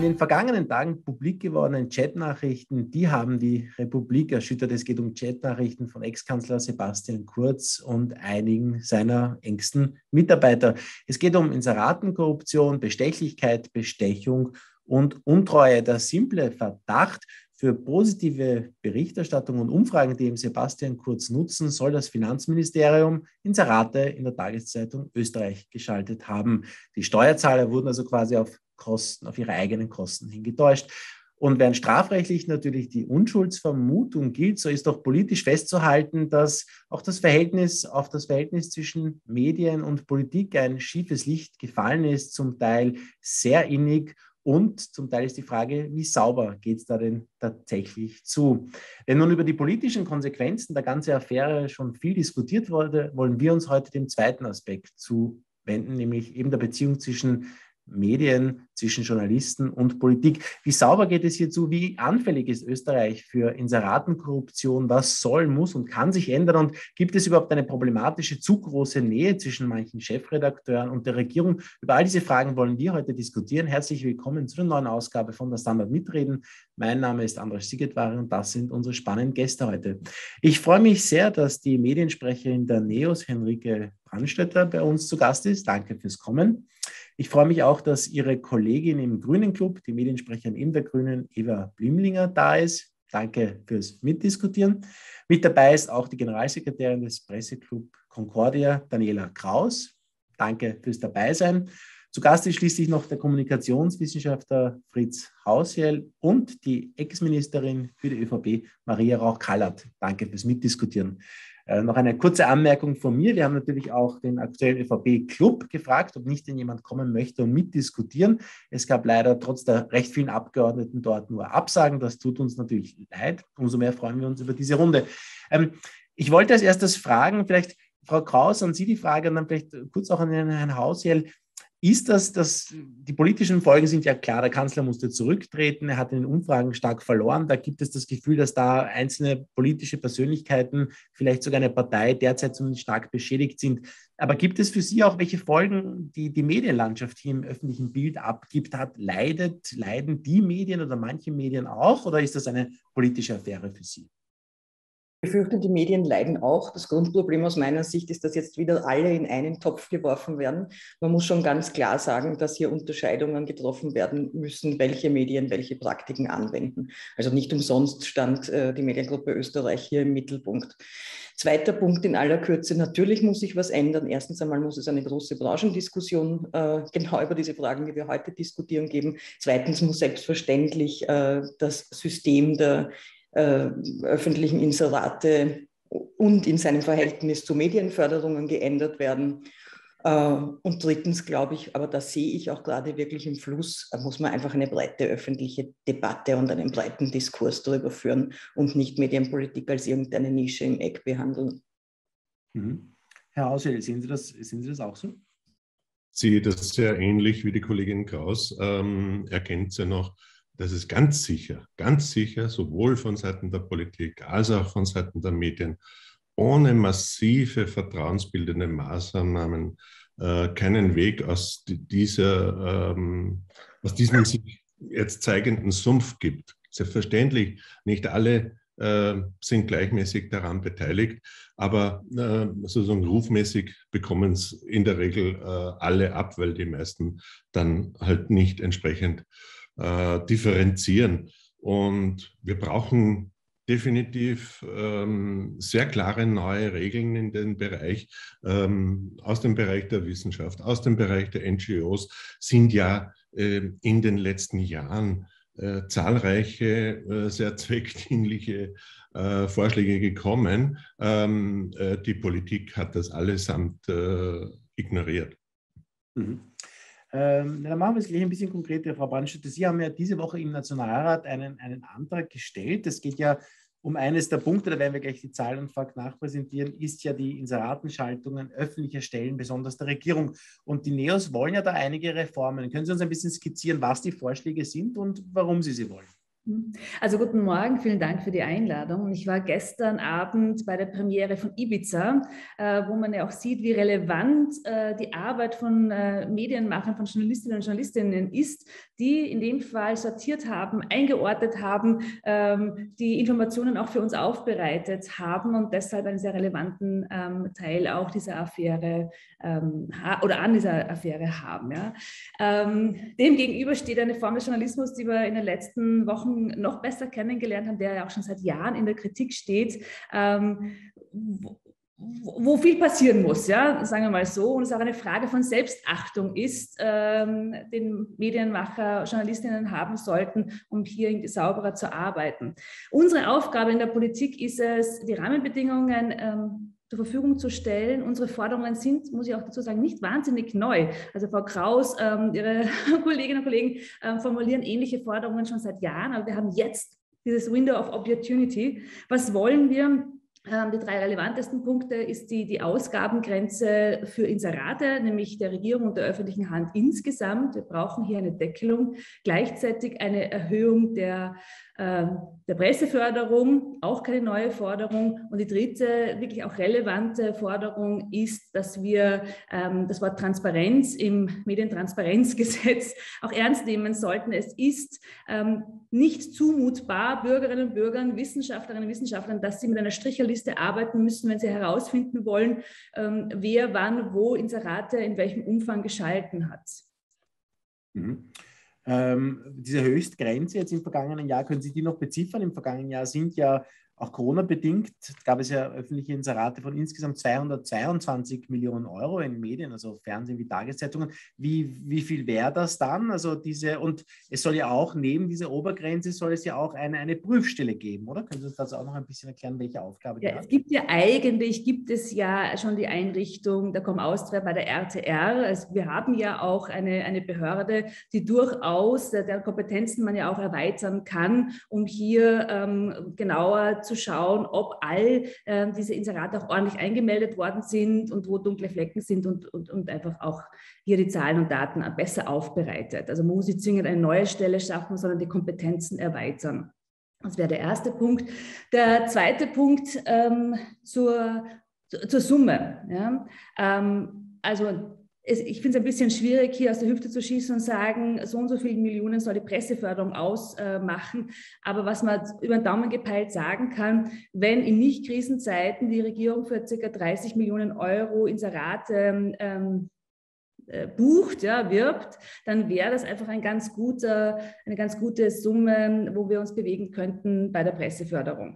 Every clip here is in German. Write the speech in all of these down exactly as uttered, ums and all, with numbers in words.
in den vergangenen Tagen publik gewordenen Chatnachrichten, die haben die Republik erschüttert. Es geht um Chatnachrichten von Ex-Kanzler Sebastian Kurz und einigen seiner engsten Mitarbeiter. Es geht um Inseratenkorruption, Bestechlichkeit, Bestechung und Untreue. Der simple Verdacht: Für positive Berichterstattung und Umfragen, die eben Sebastian Kurz nutzen, soll das Finanzministerium Inserate in der Tageszeitung Österreich geschaltet haben. Die Steuerzahler wurden also quasi auf Kosten, auf ihre eigenen Kosten hingetäuscht. Und während strafrechtlich natürlich die Unschuldsvermutung gilt, so ist doch politisch festzuhalten, dass auch das Verhältnis auf das Verhältnis zwischen Medien und Politik ein schiefes Licht gefallen ist, zum Teil sehr innig. Und zum Teil ist die Frage, wie sauber geht es da denn tatsächlich zu? Wenn nun über die politischen Konsequenzen der ganzen Affäre schon viel diskutiert wurde, wollen wir uns heute dem zweiten Aspekt zuwenden, nämlich eben der Beziehung zwischen Medien, zwischen Journalisten und Politik. Wie sauber geht es hierzu? Wie anfällig ist Österreich für Inseratenkorruption? Was soll, muss und kann sich ändern? Und gibt es überhaupt eine problematische, zu große Nähe zwischen manchen Chefredakteuren und der Regierung? Über all diese Fragen wollen wir heute diskutieren. Herzlich willkommen zu der neuen Ausgabe von der Standard Mitreden. Mein Name ist Andras Sigetvari und das sind unsere spannenden Gäste heute. Ich freue mich sehr, dass die Mediensprecherin der NEOS, Henrike Brandstätter, bei uns zu Gast ist. Danke fürs Kommen. Ich freue mich auch, dass Ihre Kollegin im Grünen Club, die Mediensprecherin in der Grünen, Eva Blimlinger, da ist. Danke fürs Mitdiskutieren. Mit dabei ist auch die Generalsekretärin des Presseclub Concordia, Daniela Kraus. Danke fürs Dabeisein. Zu Gast ist schließlich noch der Kommunikationswissenschaftler Fritz Hausjell und die Ex-Ministerin für die ÖVP, Maria Rauch-Kallert. Danke fürs Mitdiskutieren. Äh, noch eine kurze Anmerkung von mir. Wir haben natürlich auch den aktuellen ÖVP-Club gefragt, ob nicht denn jemand kommen möchte und mitdiskutieren. Es gab leider trotz der recht vielen Abgeordneten dort nur Absagen. Das tut uns natürlich leid. Umso mehr freuen wir uns über diese Runde. Ähm, ich wollte als erstes fragen, vielleicht Frau Kraus, an Sie die Frage und dann vielleicht kurz auch an Herrn Hausjell. Ist das, das, die politischen Folgen sind ja klar, der Kanzler musste zurücktreten, er hat in den Umfragen stark verloren. Da gibt es das Gefühl, dass da einzelne politische Persönlichkeiten, vielleicht sogar eine Partei, derzeit zumindest stark beschädigt sind. Aber gibt es für Sie auch welche Folgen, die die Medienlandschaft hier im öffentlichen Bild abgibt hat? Leidet, leiden die Medien oder manche Medien auch? Oder ist das eine politische Affäre für Sie? Ich fürchte, die Medien leiden auch. Das Grundproblem aus meiner Sicht ist, dass jetzt wieder alle in einen Topf geworfen werden. Man muss schon ganz klar sagen, dass hier Unterscheidungen getroffen werden müssen, welche Medien welche Praktiken anwenden. Also nicht umsonst stand äh, die Mediengruppe Österreich hier im Mittelpunkt. Zweiter Punkt in aller Kürze: Natürlich muss sich was ändern. Erstens einmal muss es eine große Branchendiskussion äh, genau über diese Fragen, die wir heute diskutieren, geben. Zweitens muss selbstverständlich äh, das System der Äh, öffentlichen Inserate und in seinem Verhältnis zu Medienförderungen geändert werden. Äh, und drittens glaube ich, aber das sehe ich auch gerade wirklich im Fluss, da muss man einfach eine breite öffentliche Debatte und einen breiten Diskurs darüber führen und nicht Medienpolitik als irgendeine Nische im Eck behandeln. Mhm. Herr Hausjell, sehen Sie das, sehen Sie das auch so? Ich sehe das sehr ähnlich wie die Kollegin Kraus. Ähm, erkennt sie noch, dass es ganz sicher, ganz sicher, sowohl von Seiten der Politik als auch von Seiten der Medien, ohne massive vertrauensbildende Maßnahmen äh, keinen Weg aus dieser, ähm, aus diesem sich jetzt zeigenden Sumpf gibt. Selbstverständlich, nicht alle äh, sind gleichmäßig daran beteiligt, aber äh, sozusagen rufmäßig bekommen es in der Regel äh, alle ab, weil die meisten dann halt nicht entsprechend Äh, differenzieren. Und wir brauchen definitiv ähm, sehr klare neue Regeln in den Bereich, ähm, aus dem Bereich der Wissenschaft, aus dem Bereich der N G Os sind ja äh, in den letzten Jahren äh, zahlreiche, äh, sehr zweckdienliche äh, Vorschläge gekommen. Ähm, äh, die Politik hat das allesamt äh, ignoriert. Mhm. Ähm, dann machen wir es gleich ein bisschen konkreter, Frau Brandstätter. Sie haben ja diese Woche im Nationalrat einen, einen Antrag gestellt. Es geht ja um eines der Punkte, da werden wir gleich die Zahlen und Fakten nachpräsentieren, ist ja die Inseratenschaltungen öffentlicher Stellen, besonders der Regierung. Und die NEOS wollen ja da einige Reformen. Können Sie uns ein bisschen skizzieren, was die Vorschläge sind und warum Sie sie wollen? Also guten Morgen, vielen Dank für die Einladung. Ich war gestern Abend bei der Premiere von Ibiza, äh, wo man ja auch sieht, wie relevant äh, die Arbeit von äh, Medienmachern, von Journalistinnen und Journalistinnen ist, die in dem Fall sortiert haben, eingeordnet haben, ähm, die Informationen auch für uns aufbereitet haben und deshalb einen sehr relevanten ähm, Teil auch dieser Affäre ähm, oder an dieser Affäre haben. Ja. Ähm, dem gegenüber steht eine Form des Journalismus, die wir in den letzten Wochen noch besser kennengelernt haben, der ja auch schon seit Jahren in der Kritik steht, ähm, wo, wo viel passieren muss, ja, sagen wir mal so, und es auch eine Frage von Selbstachtung ist, ähm, den Medienmacher, Journalistinnen haben sollten, um hier sauberer zu arbeiten. Unsere Aufgabe in der Politik ist es, die Rahmenbedingungen ähm, zur Verfügung zu stellen. Unsere Forderungen sind, muss ich auch dazu sagen, nicht wahnsinnig neu. Also Frau Kraus, ähm, Ihre Kolleginnen und Kollegen ähm, formulieren ähnliche Forderungen schon seit Jahren, aber wir haben jetzt dieses Window of Opportunity. Was wollen wir? Die drei relevantesten Punkte ist die, die Ausgabengrenze für Inserate, nämlich der Regierung und der öffentlichen Hand insgesamt. Wir brauchen hier eine Deckelung, gleichzeitig eine Erhöhung der, äh, der Presseförderung, auch keine neue Forderung. Und die dritte, wirklich auch relevante Forderung ist, dass wir ähm, das Wort Transparenz im Medientransparenzgesetz auch ernst nehmen sollten. Es ist ähm, nicht zumutbar, Bürgerinnen und Bürgern, Wissenschaftlerinnen und Wissenschaftlern, dass sie mit einer Stricherliste arbeiten müssen, wenn sie herausfinden wollen, ähm, wer wann wo Inserate in welchem Umfang geschalten hat. Mhm. Ähm, diese Höchstgrenze jetzt im vergangenen Jahr, können Sie die noch beziffern? Im vergangenen Jahr sind ja auch Corona-bedingt, gab es ja öffentliche Inserate von insgesamt zweihundertzweiundzwanzig Millionen Euro in Medien, also Fernsehen wie Tageszeitungen. Wie, wie viel wäre das dann? Also diese, und es soll ja auch neben dieser Obergrenze soll es ja auch eine, eine Prüfstelle geben, oder? Können Sie uns dazu auch noch ein bisschen erklären, welche Aufgabe die ja, hat? Es gibt ja eigentlich, gibt es ja schon die Einrichtung der Com Austria bei der R T R. Also wir haben ja auch eine, eine Behörde, die durchaus, deren Kompetenzen man ja auch erweitern kann, um hier ähm, genauer zu zu schauen, ob all äh, diese Inserate auch ordentlich eingemeldet worden sind und wo dunkle Flecken sind und, und, und einfach auch hier die Zahlen und Daten besser aufbereitet. Also man muss nicht zwingend eine neue Stelle schaffen, sondern die Kompetenzen erweitern. Das wäre der erste Punkt. Der zweite Punkt ähm, zur, zur Summe. Ja? Ähm, also ich finde es ein bisschen schwierig, hier aus der Hüfte zu schießen und sagen, so und so viele Millionen soll die Presseförderung ausmachen. Aber was man über den Daumen gepeilt sagen kann, wenn in Nicht-Krisenzeiten die Regierung für ca. dreißig Millionen Euro Inserate ähm, bucht, ja, wirbt, dann wäre das einfach ein ganz guter, eine ganz gute Summe, wo wir uns bewegen könnten bei der Presseförderung.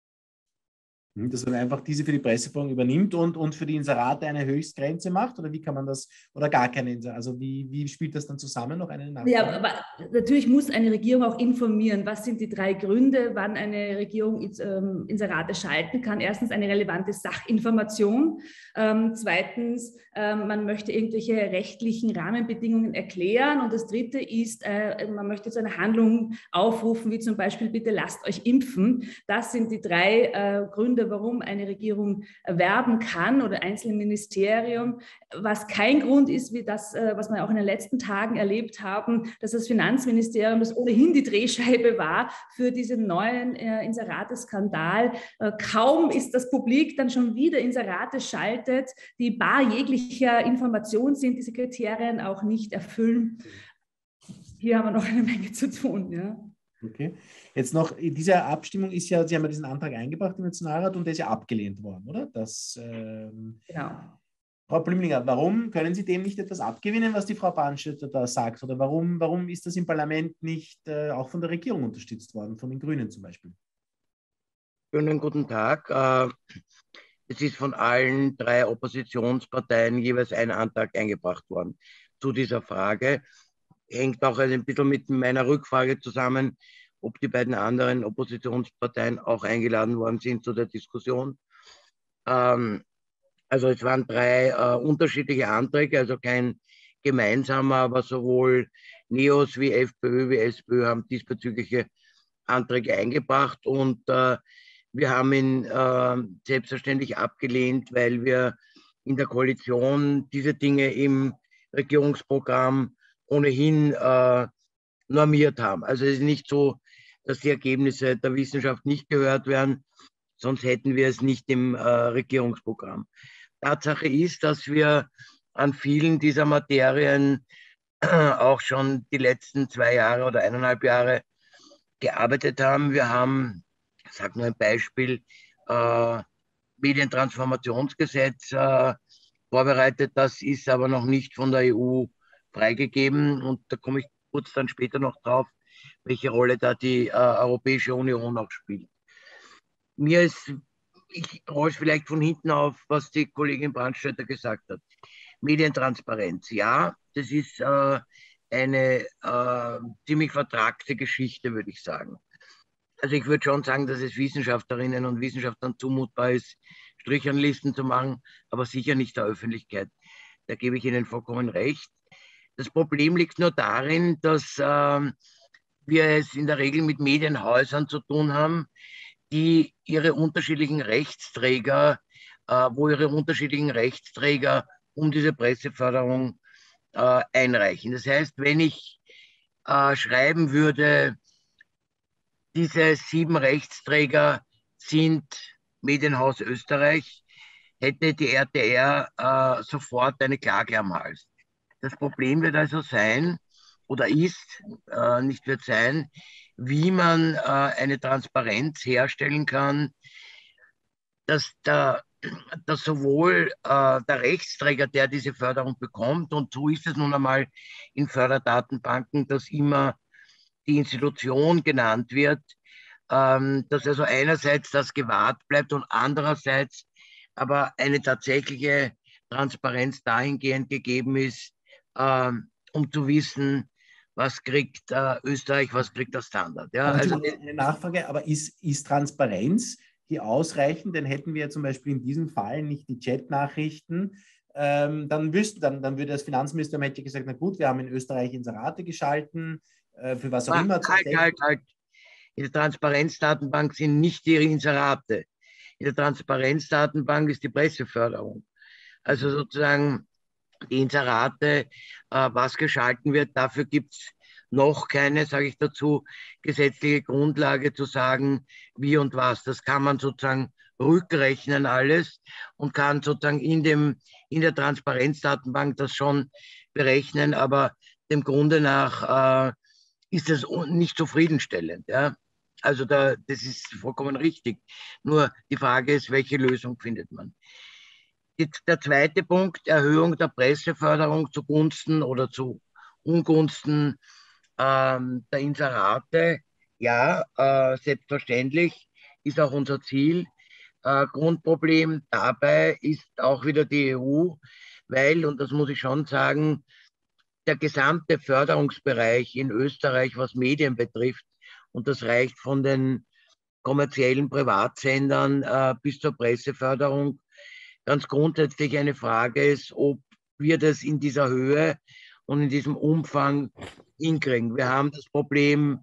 Dass man einfach diese für die Presseförderung übernimmt und, und für die Inserate eine Höchstgrenze macht? Oder wie kann man das, oder gar keine Inserate? Also wie, wie spielt das dann zusammen noch eine Nachfrage? Ja, aber natürlich muss eine Regierung auch informieren, was sind die drei Gründe, wann eine Regierung Inserate schalten kann. Erstens eine relevante Sachinformation. Ähm, zweitens, ähm, man möchte irgendwelche rechtlichen Rahmenbedingungen erklären. Und das dritte ist, äh, man möchte zu einer Handlung aufrufen, wie zum Beispiel, bitte lasst euch impfen. Das sind die drei äh, Gründe, warum eine Regierung werben kann oder einzelne Ministerien, was kein Grund ist, wie das, was wir auch in den letzten Tagen erlebt haben, dass das Finanzministerium, das ohnehin die Drehscheibe war für diesen neuen äh, Inserate-Skandal, äh, kaum ist das Publik dann schon wieder Inserate schaltet, die bar jeglicher Information sind, diese Kriterien auch nicht erfüllen. Hier haben wir noch eine Menge zu tun, ja. Okay. Jetzt noch, diese Abstimmung ist ja, Sie haben ja diesen Antrag eingebracht im Nationalrat und der ist ja abgelehnt worden, oder? Das, ähm, genau. Frau Blümlinger, warum können Sie dem nicht etwas abgewinnen, was die Frau Brandstätter da sagt? Oder warum, warum ist das im Parlament nicht äh, auch von der Regierung unterstützt worden, von den Grünen zum Beispiel? Schönen guten Tag. Es ist von allen drei Oppositionsparteien jeweils ein Antrag eingebracht worden zu dieser Frage. Hängt auch ein bisschen mit meiner Rückfrage zusammen, ob die beiden anderen Oppositionsparteien auch eingeladen worden sind zu der Diskussion. Ähm, also es waren drei äh, unterschiedliche Anträge, also kein gemeinsamer, aber sowohl NEOS wie FPÖ wie SPÖ haben diesbezügliche Anträge eingebracht und äh, wir haben ihn äh, selbstverständlich abgelehnt, weil wir in der Koalition diese Dinge im Regierungsprogramm ohnehin äh, normiert haben. Also es ist nicht so, dass die Ergebnisse der Wissenschaft nicht gehört werden, sonst hätten wir es nicht im äh, Regierungsprogramm. Tatsache ist, dass wir an vielen dieser Materien äh, auch schon die letzten zwei Jahre oder eineinhalb Jahre gearbeitet haben. Wir haben, ich sage nur ein Beispiel, äh, Medientransformationsgesetz äh, vorbereitet. Das ist aber noch nicht von der E U freigegeben und da komme ich kurz dann später noch drauf, welche Rolle da die äh, Europäische Union auch spielt. Mir ist, ich rolle es vielleicht von hinten auf, was die Kollegin Brandstätter gesagt hat. Medientransparenz, ja, das ist äh, eine äh, ziemlich vertragte Geschichte, würde ich sagen. Also ich würde schon sagen, dass es Wissenschaftlerinnen und Wissenschaftlern zumutbar ist, Strichanlisten zu machen, aber sicher nicht der Öffentlichkeit. Da gebe ich Ihnen vollkommen recht. Das Problem liegt nur darin, dass äh, wir es in der Regel mit Medienhäusern zu tun haben, die ihre unterschiedlichen Rechtsträger, äh, wo ihre unterschiedlichen Rechtsträger um diese Presseförderung äh, einreichen. Das heißt, wenn ich äh, schreiben würde, diese sieben Rechtsträger sind Medienhaus Österreich, hätte die R T R äh, sofort eine Klage am Hals. Das Problem wird also sein, oder ist, äh, nicht wird sein, wie man äh, eine Transparenz herstellen kann, dass, der, dass sowohl äh, der Rechtsträger, der diese Förderung bekommt, und so ist es nun einmal in Förderdatenbanken, dass immer die Institution genannt wird, ähm, dass also einerseits das gewahrt bleibt und andererseits aber eine tatsächliche Transparenz dahingehend gegeben ist, ähm, um zu wissen, was kriegt äh, Österreich, was kriegt der Standard. Ja, aber also eine Nachfrage, aber ist, ist Transparenz hier ausreichend? Denn hätten wir zum Beispiel in diesem Fall nicht die Chat-Nachrichten, ähm, dann, wüssten, dann, dann würde das Finanzministerium hätte gesagt, na gut, wir haben in Österreich Inserate geschalten, äh, für was auch halt, immer. Halt, halt, halt. In der Transparenzdatenbank sind nicht die Inserate. In der Transparenzdatenbank ist die Presseförderung. Also sozusagen die Inserate, äh, was geschalten wird, dafür gibt es noch keine, sage ich dazu, gesetzliche Grundlage zu sagen, wie und was. Das kann man sozusagen rückrechnen alles und kann sozusagen in, dem, in der Transparenzdatenbank das schon berechnen, aber dem Grunde nach äh, ist das nicht zufriedenstellend. Ja? Also da, das ist vollkommen richtig. Nur die Frage ist, welche Lösung findet man? Jetzt der zweite Punkt, Erhöhung der Presseförderung zugunsten oder zu Ungunsten ähm, der Inserate. Ja, äh, selbstverständlich ist auch unser Ziel. Äh, Grundproblem dabei ist auch wieder die E U, weil, und das muss ich schon sagen, der gesamte Förderungsbereich in Österreich, was Medien betrifft, und das reicht von den kommerziellen Privatsendern äh, bis zur Presseförderung, ganz grundsätzlich eine Frage ist, ob wir das in dieser Höhe und in diesem Umfang hinkriegen. Wir haben das Problem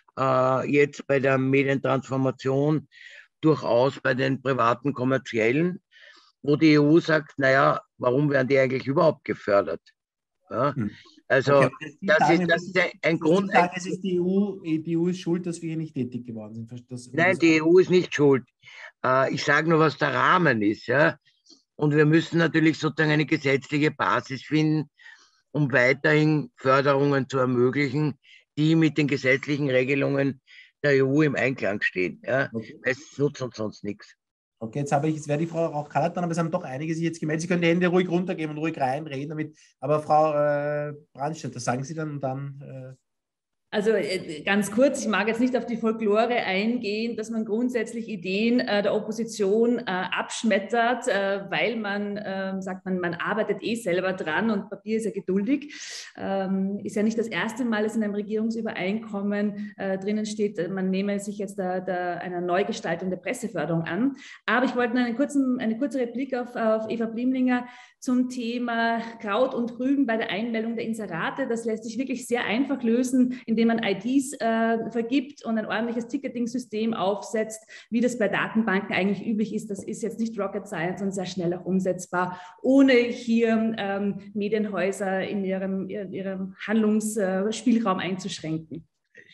äh, jetzt bei der Medientransformation durchaus bei den privaten Kommerziellen, wo die E U sagt, naja, warum werden die eigentlich überhaupt gefördert? Ja? Also okay, das, sagen, ist, das ist ein, ein Grund. Sagen, es ist die E U, die E U ist schuld, dass wir hier nicht tätig geworden sind. Das, Nein, die E U ist nicht schuld. Äh, ich sage nur, was der Rahmen ist. Ja? Und wir müssen natürlich sozusagen eine gesetzliche Basis finden, um weiterhin Förderungen zu ermöglichen, die mit den gesetzlichen Regelungen der E U im Einklang stehen. Ja? Okay. Es nutzt uns sonst nichts. Okay, jetzt habe ich, jetzt wäre die Frau auch Kalatan, aber es haben doch einige sich jetzt gemeldet. Sie können die Hände ruhig runtergeben und ruhig reinreden damit. Aber Frau äh, Brandstätter, sagen Sie dann und dann. Äh Also ganz kurz, ich mag jetzt nicht auf die Folklore eingehen, dass man grundsätzlich Ideen äh, der Opposition äh, abschmettert, äh, weil man äh, sagt, man, man arbeitet eh selber dran und Papier ist ja geduldig. Ähm, ist ja nicht das erste Mal, dass in einem Regierungsübereinkommen äh, drinnen steht, man nehme sich jetzt da, da einer Neugestaltung der Presseförderung an. Aber ich wollte noch einen kurzen, eine kurze Replik auf, auf Eva Blimlinger zum Thema Kraut und Rüben bei der Einmeldung der Inserate. Das lässt sich wirklich sehr einfach lösen, indem man I Ds äh, vergibt und ein ordentliches Ticketing-System aufsetzt, wie das bei Datenbanken eigentlich üblich ist. Das ist jetzt nicht Rocket Science und sehr schnell auch umsetzbar, ohne hier ähm, Medienhäuser in ihrem, in ihrem Handlungsspielraum einzuschränken.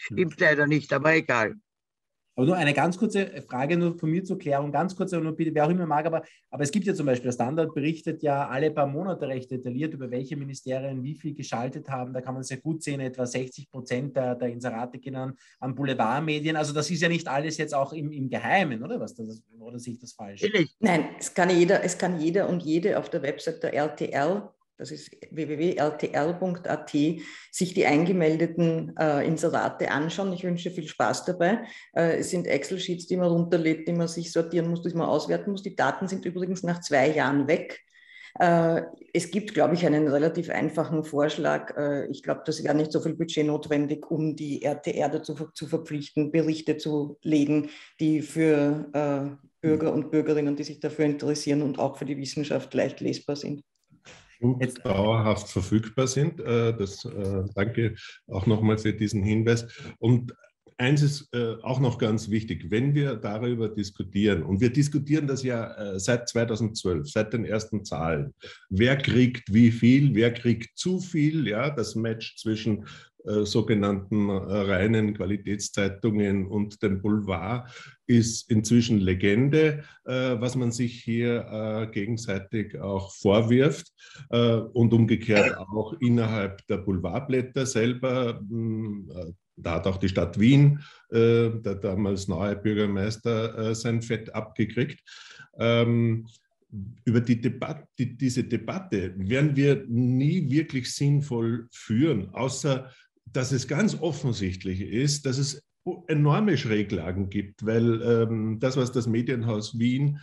Stimmt leider nicht, aber egal. Aber nur eine ganz kurze Frage nur von mir zur Klärung, ganz kurz, nur bitte, wer auch immer mag, aber, aber es gibt ja zum Beispiel, der Standard berichtet ja alle paar Monate recht detailliert, über welche Ministerien wie viel geschaltet haben. Da kann man sehr gut sehen, etwa sechzig Prozent der, der Inserate gehen an, an Boulevardmedien. Also das ist ja nicht alles jetzt auch im, im Geheimen, oder was? Das, oder sehe ich das falsch? Nein, es kann jeder, es kann jeder und jede auf der Website der R T L, das ist w w w punkt r t l punkt a t, sich die eingemeldeten äh, Inserate anschauen. Ich wünsche viel Spaß dabei. Äh, es sind Excel-Sheets, die man runterlädt, die man sich sortieren muss, die man auswerten muss. Die Daten sind übrigens nach zwei Jahren weg. Äh, es gibt, glaube ich, einen relativ einfachen Vorschlag. Äh, ich glaube, das wäre nicht so viel Budget notwendig, um die R T R dazu zu verpflichten, Berichte zu legen, die für äh, Bürger und Bürgerinnen, die sich dafür interessieren und auch für die Wissenschaft leicht lesbar sind. Und jetzt dauerhaft verfügbar sind. Das, danke auch nochmal für diesen Hinweis. Und eins ist auch noch ganz wichtig, wenn wir darüber diskutieren, und wir diskutieren das ja seit zweitausendzwölf, seit den ersten Zahlen, wer kriegt wie viel, wer kriegt zu viel, ja, das Match zwischen äh, sogenannten äh, reinen Qualitätszeitungen und dem Boulevard ist inzwischen Legende, äh, was man sich hier äh, gegenseitig auch vorwirft äh, und umgekehrt auch innerhalb der Boulevardblätter selber. Mh, da hat auch die Stadt Wien, äh, der damals neue Bürgermeister, äh, sein Fett abgekriegt. Ähm, über die Debatte, die, diese Debatte werden wir nie wirklich sinnvoll führen, außer dass es ganz offensichtlich ist, dass es enorme Schräglagen gibt, weil ähm, das, was das Medienhaus Wien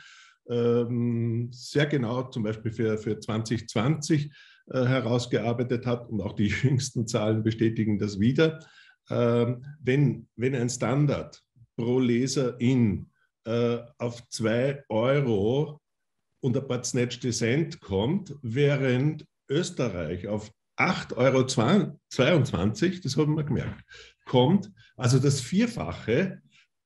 ähm, sehr genau zum Beispiel für, für zwanzig zwanzig äh, herausgearbeitet hat, und auch die jüngsten Zahlen bestätigen das wieder, ähm, wenn, wenn ein Standard pro Leserin äh, auf zwei Euro und ein paar Snatchte Cent kommt, während Österreich auf acht Euro zweiundzwanzig, das haben wir gemerkt, kommt, also das Vierfache,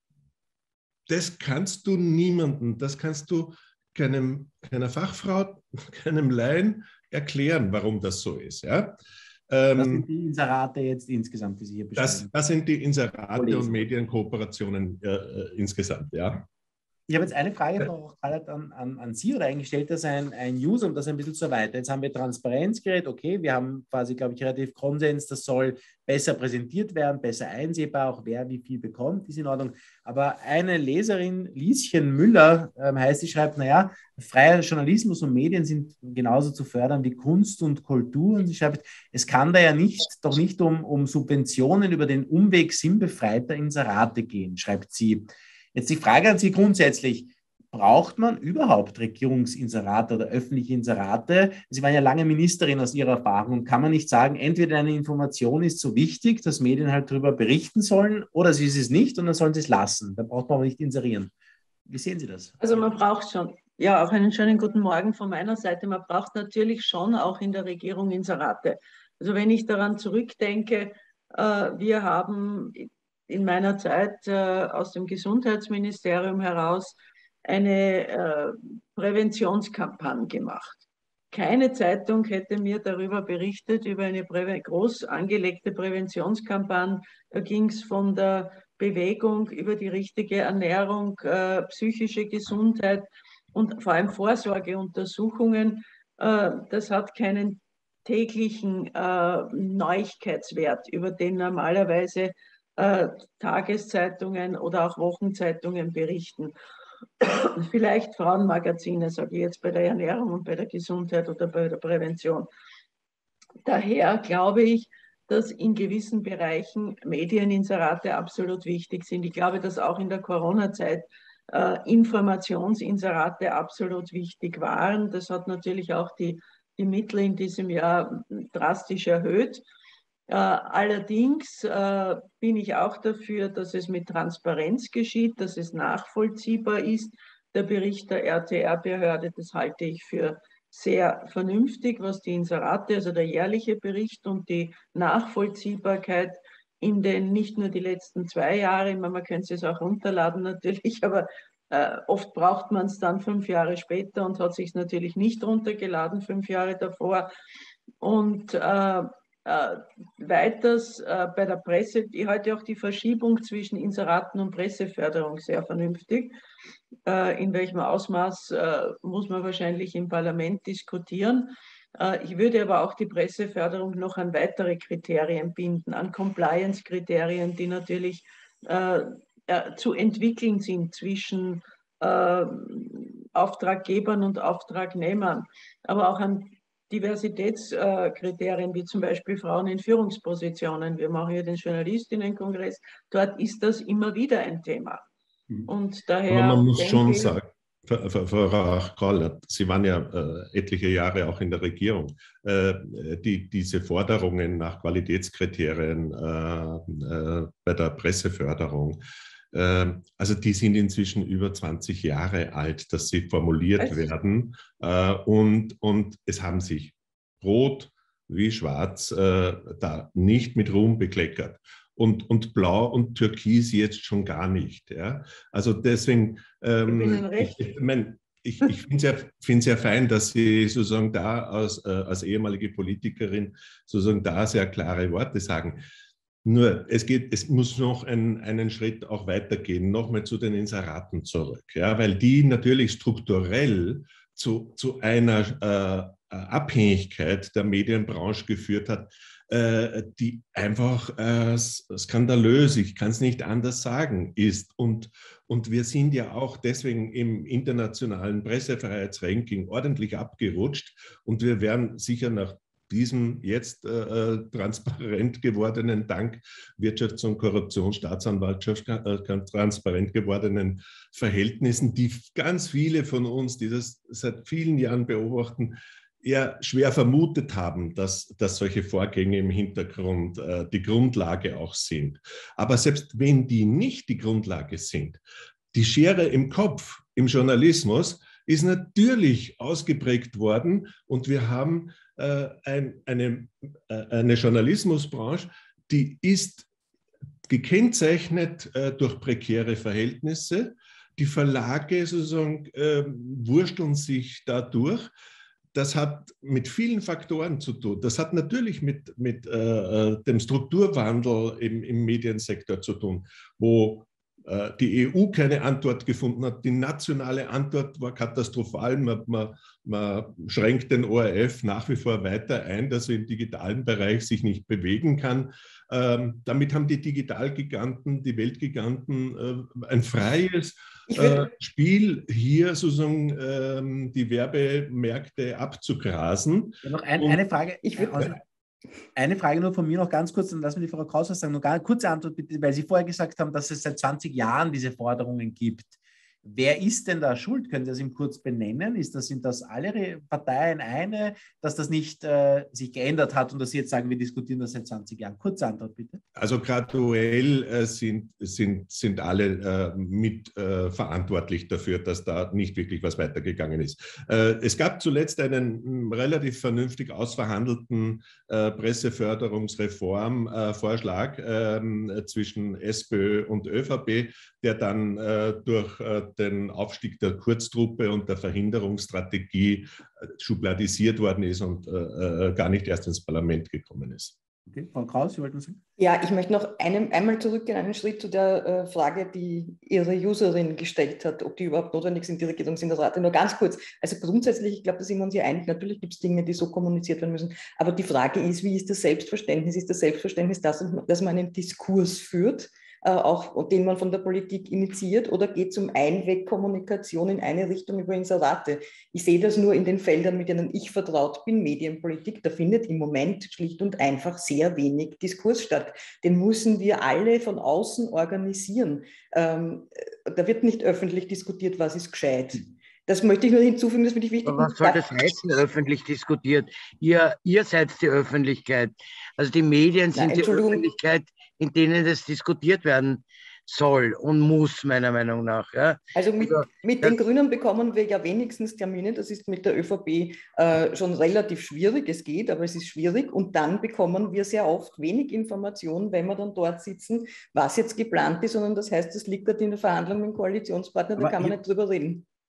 das kannst du niemandem, das kannst du keinem, keiner Fachfrau, keinem Laien erklären, warum das so ist. Ja? Ähm, das sind die Inserate jetzt insgesamt, die Sie hier beschreiben? Das, das sind die Inserate und Medienkooperationen äh, äh, insgesamt, ja. Ich habe jetzt eine Frage, Frau Kallert, an, an, an Sie, oder eigentlich stellt das ein, ein User, um das ein bisschen zu erweitern. Jetzt haben wir Transparenz geredet, okay, wir haben quasi, glaube ich, relativ Konsens, das soll besser präsentiert werden, besser einsehbar, auch wer wie viel bekommt, ist in Ordnung. Aber eine Leserin, Lieschen Müller, ähm, heißt, sie schreibt, naja, freier Journalismus und Medien sind genauso zu fördern wie Kunst und Kultur. Und sie schreibt, es kann da ja nicht, doch nicht um, um Subventionen über den Umweg sinnbefreiter Inserate gehen, schreibt sie. Jetzt die Frage an Sie grundsätzlich, braucht man überhaupt Regierungsinserate oder öffentliche Inserate? Sie waren ja lange Ministerin aus Ihrer Erfahrung, und kann man nicht sagen, entweder eine Information ist so wichtig, dass Medien halt darüber berichten sollen, oder sie ist es nicht und dann sollen sie es lassen. Da braucht man aber nicht inserieren. Wie sehen Sie das? Also man braucht schon, ja, auch einen schönen guten Morgen von meiner Seite, man braucht natürlich schon auch in der Regierung Inserate. Also wenn ich daran zurückdenke, äh, wir haben in meiner Zeit äh, aus dem Gesundheitsministerium heraus eine äh, Präventionskampagne gemacht. Keine Zeitung hätte mir darüber berichtet, über eine Prä- groß angelegte Präventionskampagne. Da ging es von der Bewegung über die richtige Ernährung, äh, psychische Gesundheit und vor allem Vorsorgeuntersuchungen. Äh, das hat keinen täglichen äh, Neuigkeitswert, über den normalerweise Äh, Tageszeitungen oder auch Wochenzeitungen berichten. Vielleicht Frauenmagazine, sage ich jetzt, bei der Ernährung und bei der Gesundheit oder bei der Prävention. Daher glaube ich, dass in gewissen Bereichen Medieninserate absolut wichtig sind. Ich glaube, dass auch in der Corona-Zeit äh, Informationsinserate absolut wichtig waren. Das hat natürlich auch die, die Mittel in diesem Jahr drastisch erhöht. Äh, allerdings äh, bin ich auch dafür, dass es mit Transparenz geschieht, dass es nachvollziehbar ist. Der Bericht der R T R-Behörde, das halte ich für sehr vernünftig, was die Inserate, also der jährliche Bericht und die Nachvollziehbarkeit in den nicht nur die letzten zwei Jahre, man könnte es auch runterladen natürlich, aber äh, oft braucht man es dann fünf Jahre später und hat sich es natürlich nicht runtergeladen, fünf Jahre davor. Und äh, Äh, weiters äh, bei der Presse, ich halte auch die Verschiebung zwischen Inseraten und Presseförderung sehr vernünftig. Äh, in welchem Ausmaß äh, muss man wahrscheinlich im Parlament diskutieren. Äh, ich würde aber auch die Presseförderung noch an weitere Kriterien binden, an Compliance-Kriterien, die natürlich äh, äh, zu entwickeln sind zwischen äh, Auftraggebern und Auftragnehmern, aber auch an Diversitätskriterien, wie zum Beispiel Frauen in Führungspositionen. Wir machen hier den Journalistinnenkongress. Dort ist das immer wieder ein Thema. Und daher Aber man muss denke schon ich, sagen, Frau Kroll, Sie waren ja äh, etliche Jahre auch in der Regierung. Äh, die, diese Forderungen nach Qualitätskriterien äh, äh, bei der Presseförderung, äh, also die sind inzwischen über zwanzig Jahre alt, dass sie formuliert Was? werden. Äh, und, und es haben sich rot wie schwarz äh, da nicht mit Ruhm bekleckert. Und, und blau und türkis jetzt schon gar nicht. Ja? Also deswegen, ähm, ich, ich, mein, ich, ich finde es ja, find's ja fein, dass Sie sozusagen da als, äh, als ehemalige Politikerin sozusagen da sehr klare Worte sagen. Nur, es, geht, es muss noch ein, einen Schritt auch weitergehen, nochmal zu den Inseraten zurück, ja? Weil die natürlich strukturell zu, zu einer äh, Abhängigkeit der Medienbranche geführt hat, die einfach äh, skandalös, ich kann es nicht anders sagen, ist. Und, und wir sind ja auch deswegen im internationalen Pressefreiheitsranking ordentlich abgerutscht und wir werden sicher nach diesem jetzt äh, transparent gewordenen, dank Wirtschafts- und Korruptionsstaatsanwaltschaft äh, transparent gewordenen Verhältnissen, die ganz viele von uns, die das seit vielen Jahren beobachten, eher schwer vermutet haben, dass, dass solche Vorgänge im Hintergrund äh, die Grundlage auch sind. Aber selbst wenn die nicht die Grundlage sind, die Schere im Kopf im Journalismus ist natürlich ausgeprägt worden und wir haben äh, ein, eine, äh, eine Journalismusbranche, die ist gekennzeichnet äh, durch prekäre Verhältnisse. Die Verlage sozusagen äh, wursteln sich dadurch. Das hat mit vielen Faktoren zu tun. Das hat natürlich mit, mit äh, dem Strukturwandel im, im Mediensektor zu tun, wo äh, die E U keine Antwort gefunden hat. Die nationale Antwort war katastrophal. Man, man, man schränkt den O R F nach wie vor weiter ein, dass er im digitalen Bereich sich nicht bewegen kann. Ähm, damit haben die Digitalgiganten, die Weltgiganten äh, ein freies Äh, Spiel, hier sozusagen ähm, die Werbemärkte abzugrasen. Ja, noch ein, eine Frage. Ich würde also, eine Frage nur von mir noch ganz kurz, dann lassen wir die Frau Kraus was sagen. Noch eine kurze Antwort bitte, weil Sie vorher gesagt haben, dass es seit zwanzig Jahren diese Forderungen gibt. Wer ist denn da schuld? Können Sie das ihm kurz benennen? Ist das, sind das alle Parteien eine, dass das nicht äh, sich geändert hat und dass Sie jetzt sagen, wir diskutieren das seit zwanzig Jahren? Kurze Antwort bitte. Also graduell äh, sind, sind, sind alle äh, mit äh, verantwortlich dafür, dass da nicht wirklich was weitergegangen ist. Äh, es gab zuletzt einen m, relativ vernünftig ausverhandelten äh, Presseförderungsreformvorschlag äh, zwischen SPÖ und ÖVP, der dann äh, durch äh, den Aufstieg der Kurztruppe und der Verhinderungsstrategie äh, schubladisiert worden ist und äh, gar nicht erst ins Parlament gekommen ist. Okay, Frau Kraus, Sie wollten sagen? Ja, ich möchte noch einen, einmal zurückgehen, einen Schritt zu der äh, Frage, die Ihre Userin gestellt hat, ob die überhaupt notwendig sind, die Regierungsinserate. Nur ganz kurz. Also grundsätzlich, ich glaube, da sind wir uns ja einig, natürlich gibt es Dinge, die so kommuniziert werden müssen. Aber die Frage ist, wie ist das Selbstverständnis? Ist das Selbstverständnis, dass, dass man einen Diskurs führt, äh, auch den man von der Politik initiiert, oder geht es um Einwegkommunikation in eine Richtung über Inserate? Ich sehe das nur in den Feldern, mit denen ich vertraut bin, Medienpolitik. Da findet im Moment schlicht und einfach sehr wenig Diskurs statt. Den müssen wir alle von außen organisieren. Ähm, da wird nicht öffentlich diskutiert, was ist gescheit. Das möchte ich nur hinzufügen, das finde ich wichtig. Aber was soll das heißen, öffentlich diskutiert? Ihr, ihr seid die Öffentlichkeit. Also die Medien sind Na, die Öffentlichkeit, in denen das diskutiert werden soll und muss, meiner Meinung nach. Ja? Also mit, also, mit den Grünen bekommen wir ja wenigstens Termine. Das ist mit der ÖVP äh, schon relativ schwierig. Es geht, aber es ist schwierig. Und dann bekommen wir sehr oft wenig Informationen, wenn wir dann dort sitzen, was jetzt geplant ist, sondern das heißt, das liegt dort in der Verhandlung mit dem Koalitionspartner, da Aber kann man hier, nicht drüber reden.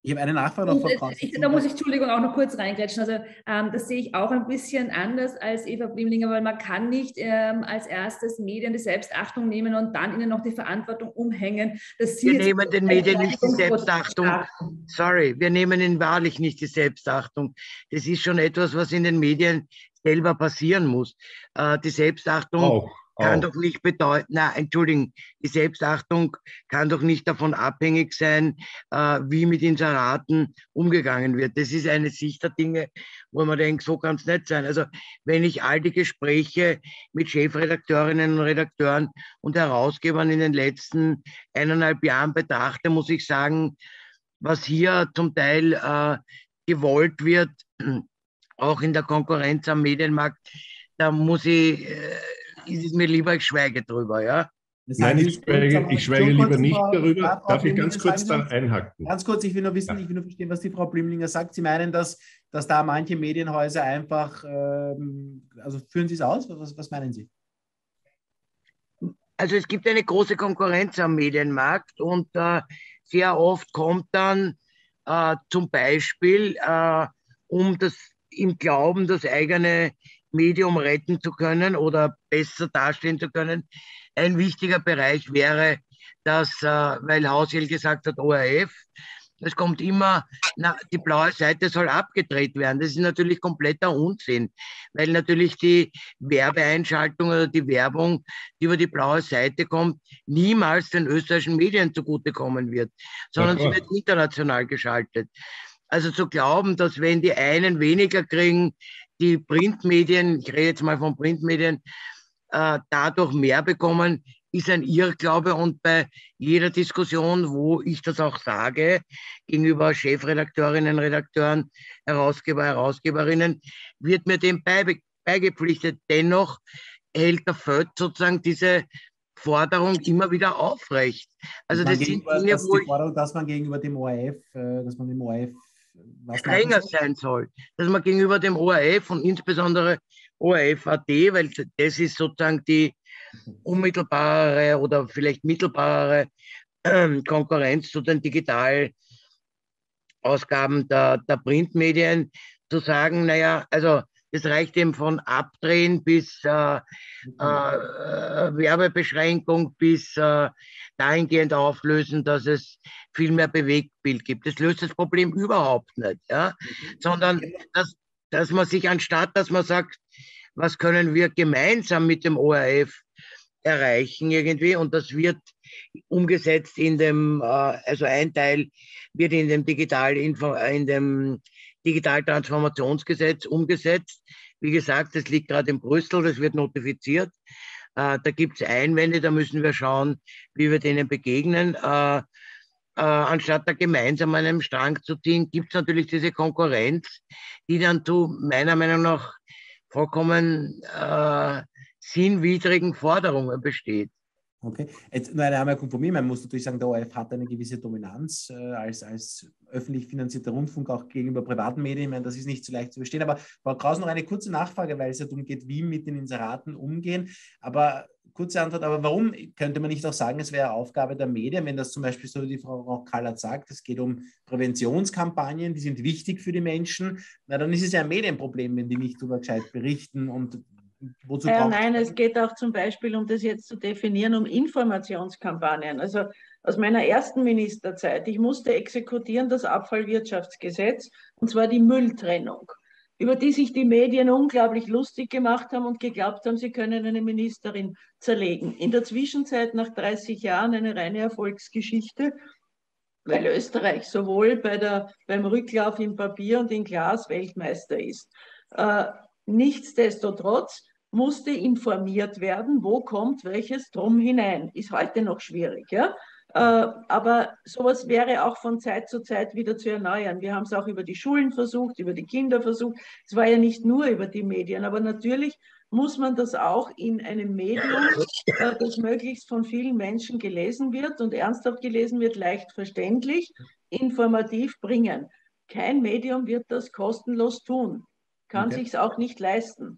Ich habe eine Nachfrage noch, Frau Und, Kraus. ich, da muss ich, Entschuldigung, auch noch kurz reingrätschen. Also ähm, das sehe ich auch ein bisschen anders als Eva Blimlinger, weil man kann nicht ähm, als erstes Medien die Selbstachtung nehmen und dann ihnen noch die Verantwortung umhängen, dass sie Wir jetzt nehmen den Medien nicht die Selbstachtung. Sorry, wir nehmen ihnen wahrlich nicht die Selbstachtung. Das ist schon etwas, was in den Medien selber passieren muss. Äh, die Selbstachtung Auch. kann Auch. doch nicht bedeuten, na, Entschuldigung, die Selbstachtung kann doch nicht davon abhängig sein, äh, wie mit Inseraten umgegangen wird. Das ist eine Sicht der Dinge, wo man denkt, so kann es nicht sein. Also wenn ich all die Gespräche mit Chefredakteurinnen und Redakteuren und Herausgebern in den letzten eineinhalb Jahren betrachte, muss ich sagen, was hier zum Teil äh, gewollt wird, auch in der Konkurrenz am Medienmarkt, da muss ich... Äh, ist es mir lieber, ich schweige drüber, ja? Nein, ich schweige, ich schweige lieber nicht darüber. Frau Darf ich ganz Blimlinger, kurz da einhaken? Ganz kurz, ich will nur wissen, Ja. ich will nur verstehen, was die Frau Blimlinger sagt. Sie meinen, dass, dass da manche Medienhäuser einfach, ähm, also führen Sie es aus? Was, was meinen Sie? Also es gibt eine große Konkurrenz am Medienmarkt und äh, sehr oft kommt dann äh, zum Beispiel, äh, um das im Glauben, das eigene Medium retten zu können oder besser dastehen zu können. Ein wichtiger Bereich wäre, dass, äh, weil Hausiel gesagt hat, O R F, es kommt immer, na, die blaue Seite soll abgedreht werden. Das ist natürlich kompletter Unsinn, weil natürlich die Werbeeinschaltung oder die Werbung, die über die blaue Seite kommt, niemals den österreichischen Medien zugutekommen wird, sondern Ja, sie wird international geschaltet. Also zu glauben, dass wenn die einen weniger kriegen, die Printmedien, ich rede jetzt mal von Printmedien, äh, dadurch mehr bekommen, ist ein Irrglaube. Und bei jeder Diskussion, wo ich das auch sage, gegenüber Chefredakteurinnen, Redakteuren, Herausgeber, Herausgeberinnen, wird mir dem beibe beigepflichtet. Dennoch hält der Föt sozusagen diese Forderung immer wieder aufrecht. Also das sind Dinge, dass wo die Forderung, dass man gegenüber dem O R F, äh, dass man dem O R F was strenger sein soll, dass man gegenüber dem O R F und insbesondere O R F Punkt A T, weil das ist sozusagen die unmittelbare oder vielleicht mittelbare äh, Konkurrenz zu den Digitalausgaben der, der Printmedien, zu sagen, naja, also es reicht eben von Abdrehen bis äh, äh, Werbebeschränkung bis äh, dahingehend auflösen, dass es viel mehr Bewegtbild gibt. Das löst das Problem überhaupt nicht, ja? Mhm. Sondern dass, dass man sich anstatt, dass man sagt, was können wir gemeinsam mit dem O R F erreichen irgendwie, und das wird umgesetzt in dem, äh, also ein Teil wird in dem Digital in dem Digitaltransformationsgesetz umgesetzt. Wie gesagt, das liegt gerade in Brüssel, das wird notifiziert. Äh, da gibt es Einwände, da müssen wir schauen, wie wir denen begegnen. Äh, äh, anstatt da gemeinsam an einem Strang zu ziehen, gibt es natürlich diese Konkurrenz, die dann zu meiner Meinung nach vollkommen äh, sinnwidrigen Forderungen besteht. Okay, jetzt nur eine Anmerkung von mir. Man muss natürlich sagen, der O R F hat eine gewisse Dominanz äh, als, als öffentlich finanzierter Rundfunk auch gegenüber privaten Medien. Ich meine, das ist nicht so leicht zu verstehen. Aber Frau Kraus, noch eine kurze Nachfrage, weil es ja darum geht, wie mit den Inseraten umgehen. Aber kurze Antwort, aber warum könnte man nicht auch sagen, es wäre Aufgabe der Medien, wenn das zum Beispiel so wie die Frau Kallert sagt, es geht um Präventionskampagnen, die sind wichtig für die Menschen. Na, dann ist es ja ein Medienproblem, wenn die nicht darüber gescheit berichten und wozu ja, braucht nein, es geht auch zum Beispiel, um das jetzt zu definieren, um Informationskampagnen. Also aus meiner ersten Ministerzeit, ich musste exekutieren das Abfallwirtschaftsgesetz, und zwar die Mülltrennung, über die sich die Medien unglaublich lustig gemacht haben und geglaubt haben, sie können eine Ministerin zerlegen. In der Zwischenzeit, nach dreißig Jahren, eine reine Erfolgsgeschichte, weil Österreich sowohl bei der, beim Rücklauf in Papier und in Glas Weltmeister ist. Äh, nichtsdestotrotz musste informiert werden, wo kommt welches Drum hinein. Ist heute noch schwierig, ja? Äh, aber sowas wäre auch von Zeit zu Zeit wieder zu erneuern. Wir haben es auch über die Schulen versucht, über die Kinder versucht. Es war ja nicht nur über die Medien, aber natürlich muss man das auch in einem Medium, äh, das möglichst von vielen Menschen gelesen wird und ernsthaft gelesen wird, leicht verständlich, informativ bringen. Kein Medium wird das kostenlos tun, kann Okay. sich es auch nicht leisten.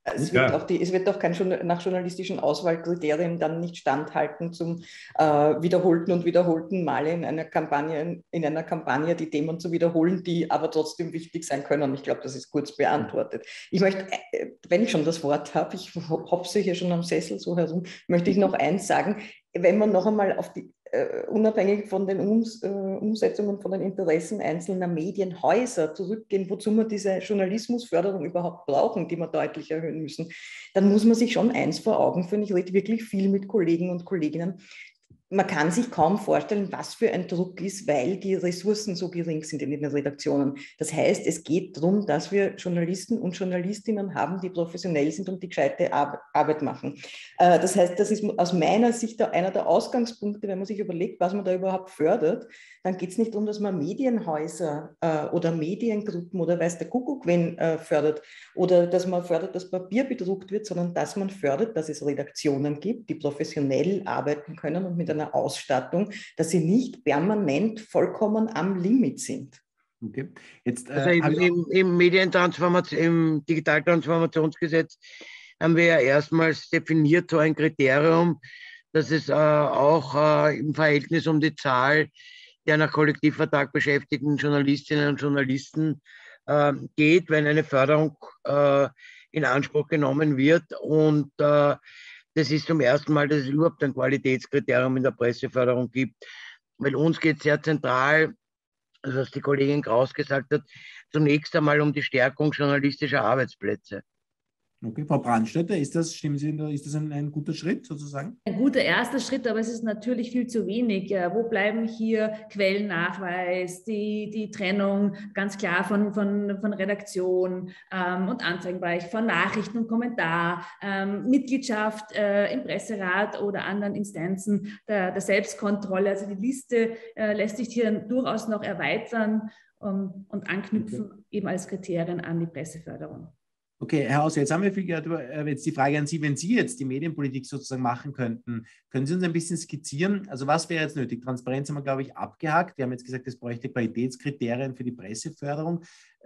Es wird, auch die, es wird auch kein, nach journalistischen Auswahlkriterien dann nicht standhalten zum äh, wiederholten und wiederholten Male in einer Kampagne, in einer Kampagne die Themen zu wiederholen, die aber trotzdem wichtig sein können. Ich glaube, das ist kurz beantwortet. Ich möchte, wenn ich schon das Wort habe, ich hopse hier schon am Sessel so herum, möchte ich noch eins sagen. Wenn man noch einmal auf die, uh, unabhängig von den Ums, uh, Umsetzungen, von den Interessen einzelner Medienhäuser zurückgehen, wozu wir diese Journalismusförderung überhaupt brauchen, die wir deutlich erhöhen müssen, dann muss man sich schon eins vor Augen führen. Ich rede wirklich viel mit Kollegen und Kolleginnen. Man kann sich kaum vorstellen, was für ein Druck ist, weil die Ressourcen so gering sind in den Redaktionen. Das heißt, es geht darum, dass wir Journalisten und Journalistinnen haben, die professionell sind und die gescheite Arbeit machen. Das heißt, das ist aus meiner Sicht einer der Ausgangspunkte, wenn man sich überlegt, was man da überhaupt fördert. Dann geht es nicht darum, dass man Medienhäuser oder Mediengruppen oder weiß der Kuckuck wen fördert oder dass man fördert, dass Papier bedruckt wird, sondern dass man fördert, dass es Redaktionen gibt, die professionell arbeiten können und mit einer Ausstattung, dass sie nicht permanent vollkommen am Limit sind. Okay. Jetzt, äh, also im, im, im Medientransformation, im Digitaltransformationsgesetz haben wir ja erstmals definiert so ein Kriterium, dass es äh, auch äh, im Verhältnis um die Zahl der nach Kollektivvertrag beschäftigten Journalistinnen und Journalisten äh, geht, wenn eine Förderung äh, in Anspruch genommen wird. Und äh, das ist zum ersten Mal, dass es überhaupt ein Qualitätskriterium in der Presseförderung gibt. Weil uns geht es sehr zentral, also was die Kollegin Kraus gesagt hat, zunächst einmal um die Stärkung journalistischer Arbeitsplätze. Okay, Frau Brandstätter, ist das, stimmen Sie, ist das ein, ein guter Schritt sozusagen? Ein guter erster Schritt, aber es ist natürlich viel zu wenig. Wo bleiben hier Quellennachweis, die, die Trennung ganz klar von, von, von Redaktion ähm, und Anzeigenbereich, von Nachrichten und Kommentar, ähm, Mitgliedschaft äh, im Presserat oder anderen Instanzen der, der Selbstkontrolle. Also die Liste äh, lässt sich hier durchaus noch erweitern um, und anknüpfen, okay, eben als Kriterien an die Presseförderung. Okay, Herr Hauser, jetzt haben wir viel gehört über, jetzt die Frage an Sie, wenn Sie jetzt die Medienpolitik sozusagen machen könnten, können Sie uns ein bisschen skizzieren, also was wäre jetzt nötig? Transparenz haben wir, glaube ich, abgehakt. Wir haben jetzt gesagt, es bräuchte Qualitätskriterien für die Presseförderung.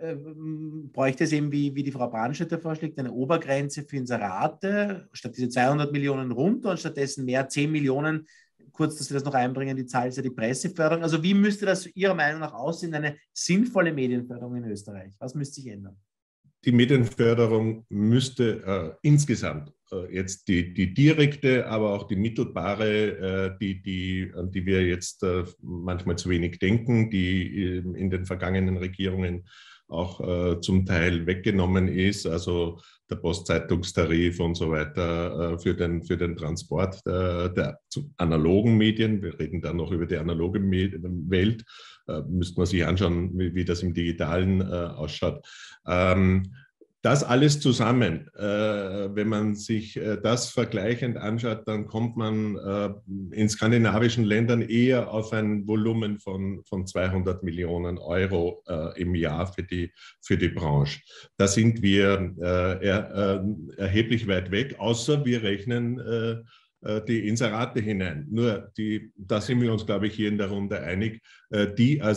Ähm, bräuchte es eben, wie, wie die Frau Brandstätter vorschlägt, eine Obergrenze für Inserate, statt diese zweihundert Millionen runter und stattdessen mehr zehn Millionen, kurz, dass wir das noch einbringen, die Zahl ist ja die Presseförderung. Also wie müsste das Ihrer Meinung nach aussehen, eine sinnvolle Medienförderung in Österreich? Was müsste sich ändern? Die Medienförderung müsste äh, insgesamt äh, jetzt die, die direkte, aber auch die mittelbare, äh, die, die, an die wir jetzt äh, manchmal zu wenig denken, die äh, in den vergangenen Regierungen auch äh, zum Teil weggenommen ist, also der Postzeitungstarif und so weiter äh, für, den, für den Transport der, der analogen Medien. Wir reden dann noch über die analoge Welt. Äh, müsste man sich anschauen, wie, wie das im Digitalen äh, ausschaut. Ähm, Das alles zusammen, äh, wenn man sich äh, das vergleichend anschaut, dann kommt man äh, in skandinavischen Ländern eher auf ein Volumen von, von zweihundert Millionen Euro äh, im Jahr für die, für die Branche. Da sind wir äh, er, äh, erheblich weit weg, außer wir rechnen äh, die Inserate hinein. Nur, die, da sind wir uns, glaube ich, hier in der Runde einig, die als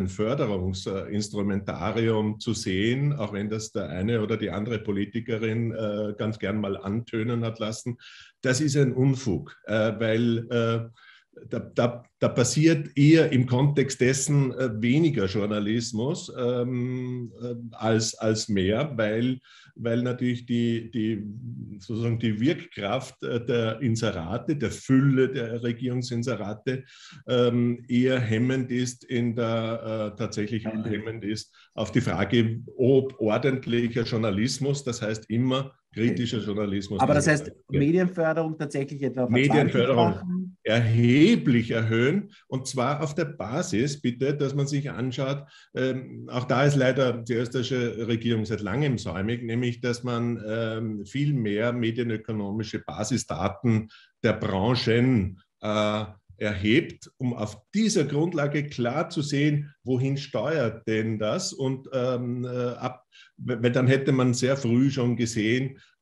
Medienförderungsinstrumentarium zu sehen, auch wenn das der eine oder die andere Politikerin ganz gern mal antönen hat lassen, das ist ein Unfug, weil Da, da, da passiert eher im Kontext dessen äh, weniger Journalismus ähm, äh, als, als mehr, weil, weil natürlich die, die, sozusagen die Wirkkraft äh, der Inserate, der Fülle der Regierungsinserate ähm, eher hemmend ist, in der, äh, tatsächlich hemmend ist auf die Frage, ob ordentlicher Journalismus, das heißt immer kritischer Journalismus. Aber das heißt, Medienförderung tatsächlich etwa Medienförderung erheblich erhöhen, und zwar auf der Basis, bitte, dass man sich anschaut, ähm, auch da ist leider die österreichische Regierung seit langem säumig, nämlich, dass man ähm, viel mehr medienökonomische Basisdaten der Branchen äh, erhebt, um auf dieser Grundlage klar zu sehen, wohin steuert denn das, und ähm, ab, weil dann hätte man sehr früh schon gesehen,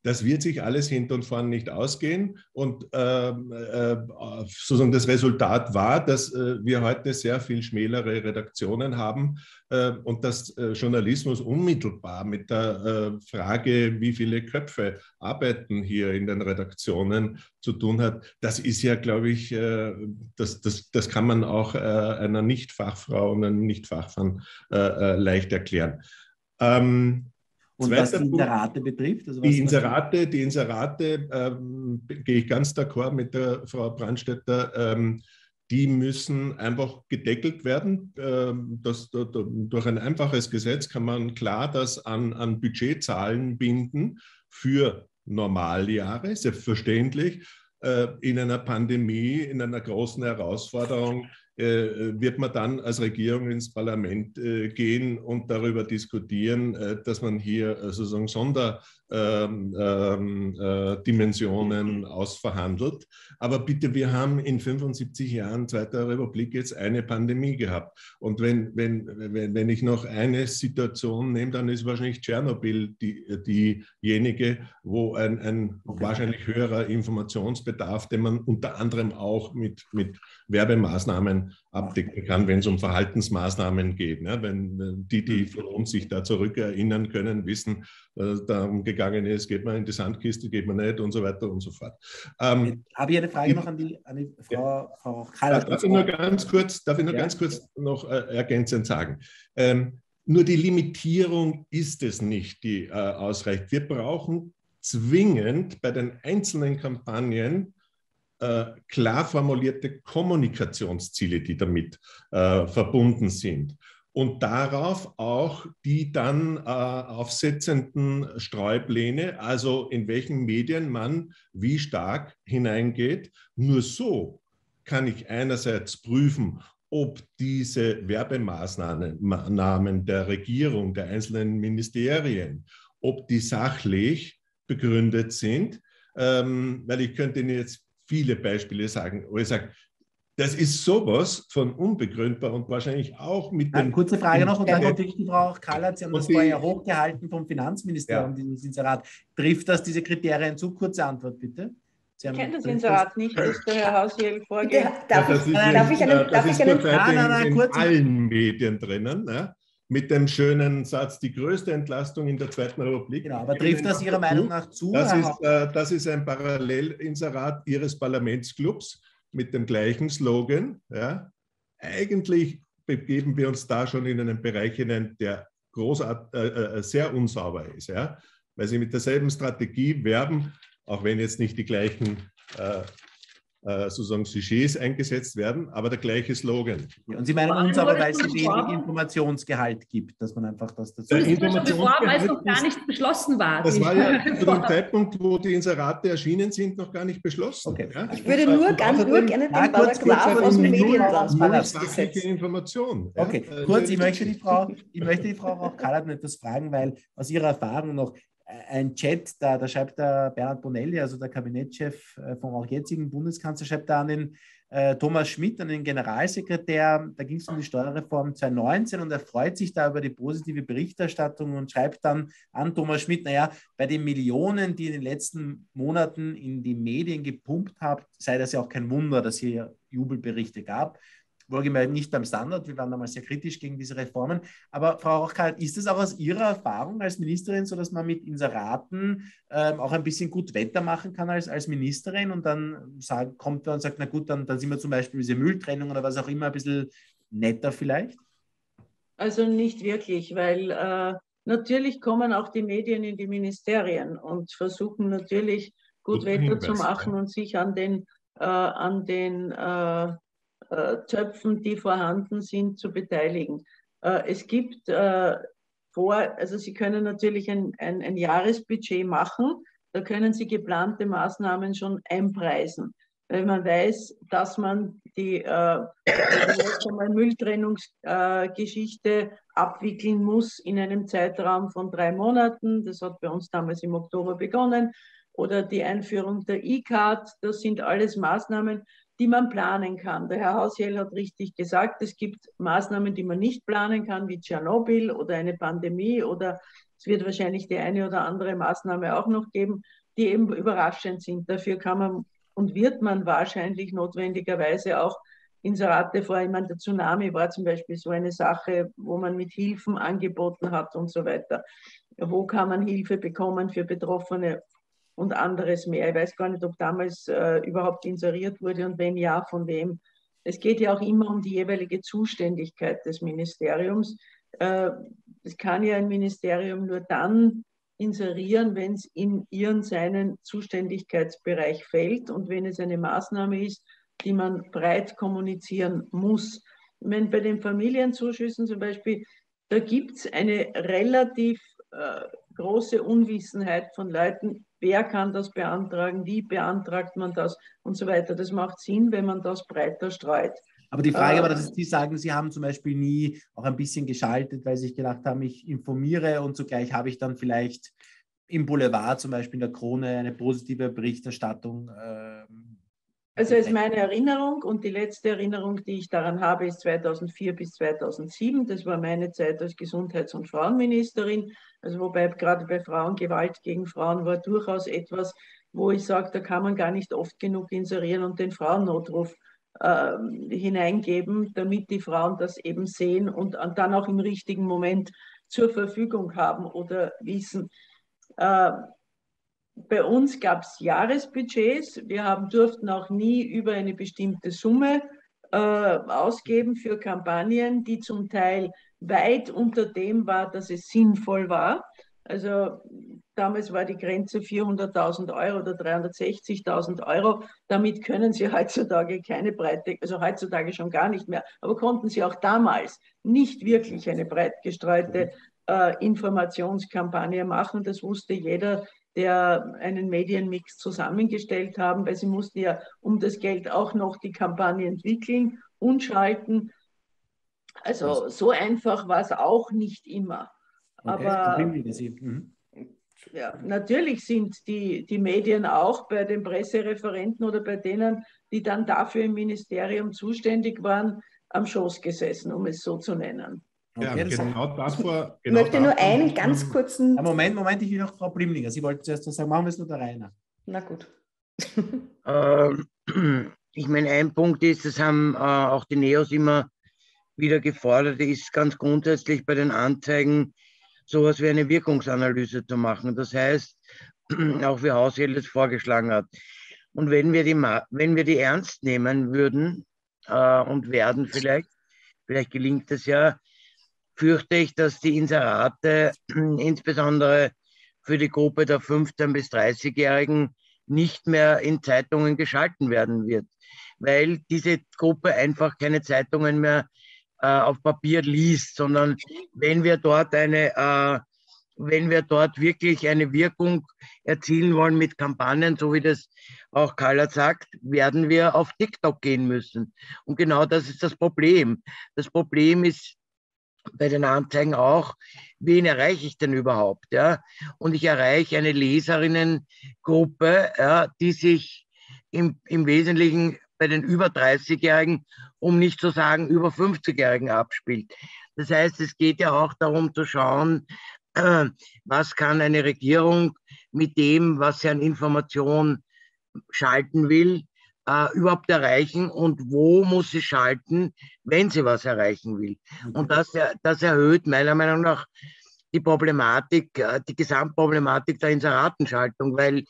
das wird sich alles hinten und vorn nicht ausgehen. Und äh, äh, sozusagen das Resultat war, dass äh, wir heute sehr viel schmälere Redaktionen haben äh, und dass äh, Journalismus unmittelbar mit der äh, Frage, wie viele Köpfe arbeiten hier in den Redaktionen, zu tun hat. Das ist ja, glaube ich, äh, das, das, das kann man auch äh, einer Nicht-Fachfrau und einem Nicht-Fachmann äh, äh, leicht erklären. Ähm, Und was die Inserate betrifft? Also was die Inserate, die Inserate ähm, gehe ich ganz d'accord mit der Frau Brandstätter, ähm, die müssen einfach gedeckelt werden. Ähm, das, da, da, durch ein einfaches Gesetz kann man klar das an, an Budgetzahlen binden für Normaljahre, selbstverständlich. Äh, in einer Pandemie, in einer großen Herausforderung äh, wird man dann als Regierung ins Parlament äh, gehen und darüber diskutieren, äh, dass man hier äh, sozusagen Sonderdimensionen ähm, äh, ausverhandelt. Aber bitte, wir haben in fünfundsiebzig Jahren Zweiter Republik jetzt eine Pandemie gehabt. Und wenn, wenn, wenn, wenn ich noch eine Situation nehme, dann ist wahrscheinlich Tschernobyl die, diejenige, wo ein, ein okay. wahrscheinlich höherer Informationsbedarf, den man unter anderem auch mit, mit Werbemaßnahmen abdecken kann, wenn es um Verhaltensmaßnahmen geht. Ne? Wenn die, die von uns sich da zurückerinnern können, wissen, dass es darum gegangen ist, geht man in die Sandkiste, geht man nicht und so weiter und so fort. Ähm, Habe ich eine Frage ich, noch an die, an die Frau, ja. Frau Kallert? Darf ich nur ganz kurz, darf ich nur ja. ganz kurz noch äh, ergänzend sagen? Ähm, nur die Limitierung ist es nicht, die äh, ausreicht. Wir brauchen zwingend bei den einzelnen Kampagnen Äh, klar formulierte Kommunikationsziele, die damit äh, verbunden sind. Und darauf auch die dann äh, aufsetzenden Streupläne, also in welchen Medien man wie stark hineingeht. Nur so kann ich einerseits prüfen, ob diese Werbemaßnahmen der Regierung, der einzelnen Ministerien, ob die sachlich begründet sind. Ähm, weil ich könnte Ihnen jetzt viele Beispiele sagen, wo ich sage, das ist sowas von unbegründbar und wahrscheinlich auch mit dem... Eine kurze Frage noch und dann kommt wirklich die Frau Kallert. Sie haben das vorher hochgehalten vom Finanzministerium, ja. dieses Inserat. Trifft das diese Kriterien zu? Kurze Antwort, bitte. Sie haben, ich kenne das Inserat nicht, das der Herr Hausjäger vorgeht. Darf ja, ich, äh, darf ich einen... Das ist einen, zurzeit in, nein, nein, in allen Medien drinnen, ne? Mit dem schönen Satz, die größte Entlastung in der Zweiten Republik. Genau, aber trifft das Ihrer Meinung nach zu? Das ist, äh, das ist ein Parallelinserat Ihres Parlamentsclubs mit dem gleichen Slogan. Ja. Eigentlich begeben wir uns da schon in einen Bereich hinein, der großart, äh, sehr unsauber ist. Ja. Weil Sie mit derselben Strategie werben, auch wenn jetzt nicht die gleichen äh, sozusagen Sujets eingesetzt werden, aber der gleiche Slogan. Ja, und Sie meinen uns aber, weil es so wenig Informationsgehalt gibt, dass man einfach das dazu... Das ist schon bevor, weil es noch gar nicht beschlossen war. Das war ja zu dem Zeitpunkt, wo die Inserate erschienen sind, noch gar nicht beschlossen. Okay. Ja? Ich würde nur und ganz nur gerne den Paragraph aus dem Medientransparenzgesetz. Information. Ja? Okay, kurz, ich möchte die Frau, ich möchte die Frau auch Kallert etwas fragen, weil aus ihrer Erfahrung noch ein Chat, da, da schreibt der Bernhard Bonelli, also der Kabinettschef vom auch jetzigen Bundeskanzler, schreibt da an den äh, Thomas Schmidt, an den Generalsekretär, da ging es um die Steuerreform zwanzig neunzehn und er freut sich da über die positive Berichterstattung und schreibt dann an Thomas Schmidt, naja, bei den Millionen, die in den letzten Monaten in die Medien gepumpt habt, sei das ja auch kein Wunder, dass hier Jubelberichte gab. Wohlgemerkt nicht beim Standard, wir waren damals sehr kritisch gegen diese Reformen. Aber Frau Rauch-Kallert, ist es auch aus Ihrer Erfahrung als Ministerin so, dass man mit Inseraten ähm, auch ein bisschen gut Wetter machen kann als, als Ministerin und dann sagt, kommt man und sagt, na gut, dann, dann sind wir zum Beispiel diese Mülltrennung oder was auch immer ein bisschen netter vielleicht? Also nicht wirklich, weil äh, natürlich kommen auch die Medien in die Ministerien und versuchen natürlich gut Guter Wetter Hinweis, zu machen ja. und sich an den, äh, an den äh, Töpfen, die vorhanden sind, zu beteiligen. Es gibt vor, also Sie können natürlich ein, ein, ein Jahresbudget machen, da können Sie geplante Maßnahmen schon einpreisen, weil man weiß, dass man die äh, Mülltrennungsgeschichte äh, abwickeln muss in einem Zeitraum von drei Monaten. Das hat bei uns damals im Oktober begonnen. Oder die Einführung der E-Card, das sind alles Maßnahmen, die man planen kann. Der Herr Hausjell hat richtig gesagt, es gibt Maßnahmen, die man nicht planen kann, wie Tschernobyl oder eine Pandemie, oder es wird wahrscheinlich die eine oder andere Maßnahme auch noch geben, die eben überraschend sind. Dafür kann man und wird man wahrscheinlich notwendigerweise auch Inserate vor. Ich meine, der Tsunami war zum Beispiel so eine Sache, wo man mit Hilfen angeboten hat und so weiter. Wo kann man Hilfe bekommen für Betroffene und anderes mehr? Ich weiß gar nicht, ob damals äh, überhaupt inseriert wurde und wenn ja, von wem. Es geht ja auch immer um die jeweilige Zuständigkeit des Ministeriums. Äh, es kann ja ein Ministerium nur dann inserieren, wenn es in ihren, seinen Zuständigkeitsbereich fällt und wenn es eine Maßnahme ist, die man breit kommunizieren muss. Wenn bei den Familienzuschüssen zum Beispiel, da gibt es eine relativ äh, große Unwissenheit von Leuten, wer kann das beantragen, wie beantragt man das und so weiter. Das macht Sinn, wenn man das breiter streut. Aber die Frage war, dass Sie sagen, Sie haben zum Beispiel nie auch ein bisschen geschaltet, weil Sie sich gedacht haben, ich informiere und zugleich habe ich dann vielleicht im Boulevard, zum Beispiel in der Krone, eine positive Berichterstattung. Äh, also ist meine Erinnerung und die letzte Erinnerung, die ich daran habe, ist zweitausendvier bis zweitausendsieben. Das war meine Zeit als Gesundheits- und Frauenministerin. Also wobei gerade bei Frauengewalt gegen Frauen war durchaus etwas, wo ich sage, da kann man gar nicht oft genug inserieren und den Frauennotruf äh, hineingeben, damit die Frauen das eben sehen und dann auch im richtigen Moment zur Verfügung haben oder wissen. Äh, Bei uns gab es Jahresbudgets. Wir haben, durften auch nie über eine bestimmte Summe äh, ausgeben für Kampagnen, die zum Teil weit unter dem war, dass es sinnvoll war. Also damals war die Grenze vierhunderttausend Euro oder dreihundertsechzigtausend Euro. Damit können Sie heutzutage keine breite, also heutzutage schon gar nicht mehr, aber konnten Sie auch damals nicht wirklich eine breit gestreute äh, Informationskampagne machen. Das wusste jeder, der einen Medienmix zusammengestellt haben, weil sie mussten ja um das Geld auch noch die Kampagne entwickeln und schalten. Also so einfach war es auch nicht immer. Okay. Aber mhm. ja, natürlich sind die, die Medien auch bei den Pressereferenten oder bei denen, die dann dafür im Ministerium zuständig waren, am Schoß gesessen, um es so zu nennen. Ja, Okay, genau davor. Ich Genau möchte nur davor, einen ganz kurzen... Ja, Moment, Moment, ich will noch Frau Blimlinger. Sie wollten zuerst was sagen, machen wir es nur der Rainer. Na gut. Ähm, ich meine, ein Punkt ist, das haben äh, auch die Neos immer wieder gefordert, ist ganz grundsätzlich bei den Anzeigen sowas wie eine Wirkungsanalyse zu machen. Das heißt, auch wie Hausjell es vorgeschlagen hat. Und wenn wir die, wenn wir die ernst nehmen würden äh, und werden vielleicht, vielleicht gelingt es ja, fürchte ich, dass die Inserate insbesondere für die Gruppe der fünfzehn- bis dreißigjährigen nicht mehr in Zeitungen geschalten werden wird, weil diese Gruppe einfach keine Zeitungen mehr äh, auf Papier liest, sondern wenn wir dort eine, äh, wenn wir dort wirklich eine Wirkung erzielen wollen mit Kampagnen, so wie das auch Carla sagt, werden wir auf TikTok gehen müssen. Und genau das ist das Problem. Das Problem ist bei den Anzeigen auch, wen erreiche ich denn überhaupt? Ja? Und ich erreiche eine Leserinnengruppe, ja, die sich im, im Wesentlichen bei den über dreißigjährigen, um nicht zu sagen über fünfzigjährigen abspielt. Das heißt, es geht ja auch darum zu schauen, äh, was kann eine Regierung mit dem, was sie an Information schalten will, Uh, überhaupt erreichen und wo muss sie schalten, wenn sie was erreichen will. Okay. Und das, das erhöht meiner Meinung nach die Problematik, die Gesamtproblematik der Inseratenschaltung, weil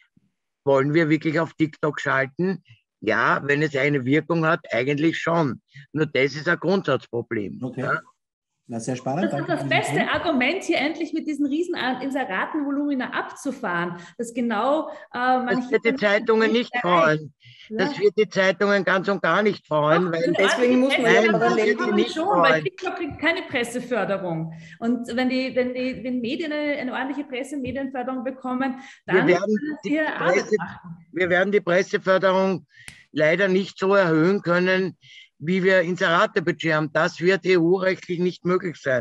wollen wir wirklich auf TikTok schalten? Ja, wenn es eine Wirkung hat, eigentlich schon. Nur das ist ein Grundsatzproblem. Okay. Ja? Na, sehr spannend. Das ist das beste Argument, hier endlich mit diesen riesen Inseratenvolumina abzufahren. Das genau äh, man das wird die Zeitungen nicht freuen. Ja. Das wird die Zeitungen ganz und gar nicht freuen. Doch, weil deswegen muss man ja parallel nicht schon, weil TikTok kriegt keine Presseförderung. Und wenn die, wenn die wenn Medien eine, eine ordentliche Presse- und Medienförderung bekommen, dann wir werden, die Presse, wir werden die Presseförderung leider nicht so erhöhen können, wie wir Inseratebudget haben. Das wird E U-rechtlich nicht möglich sein.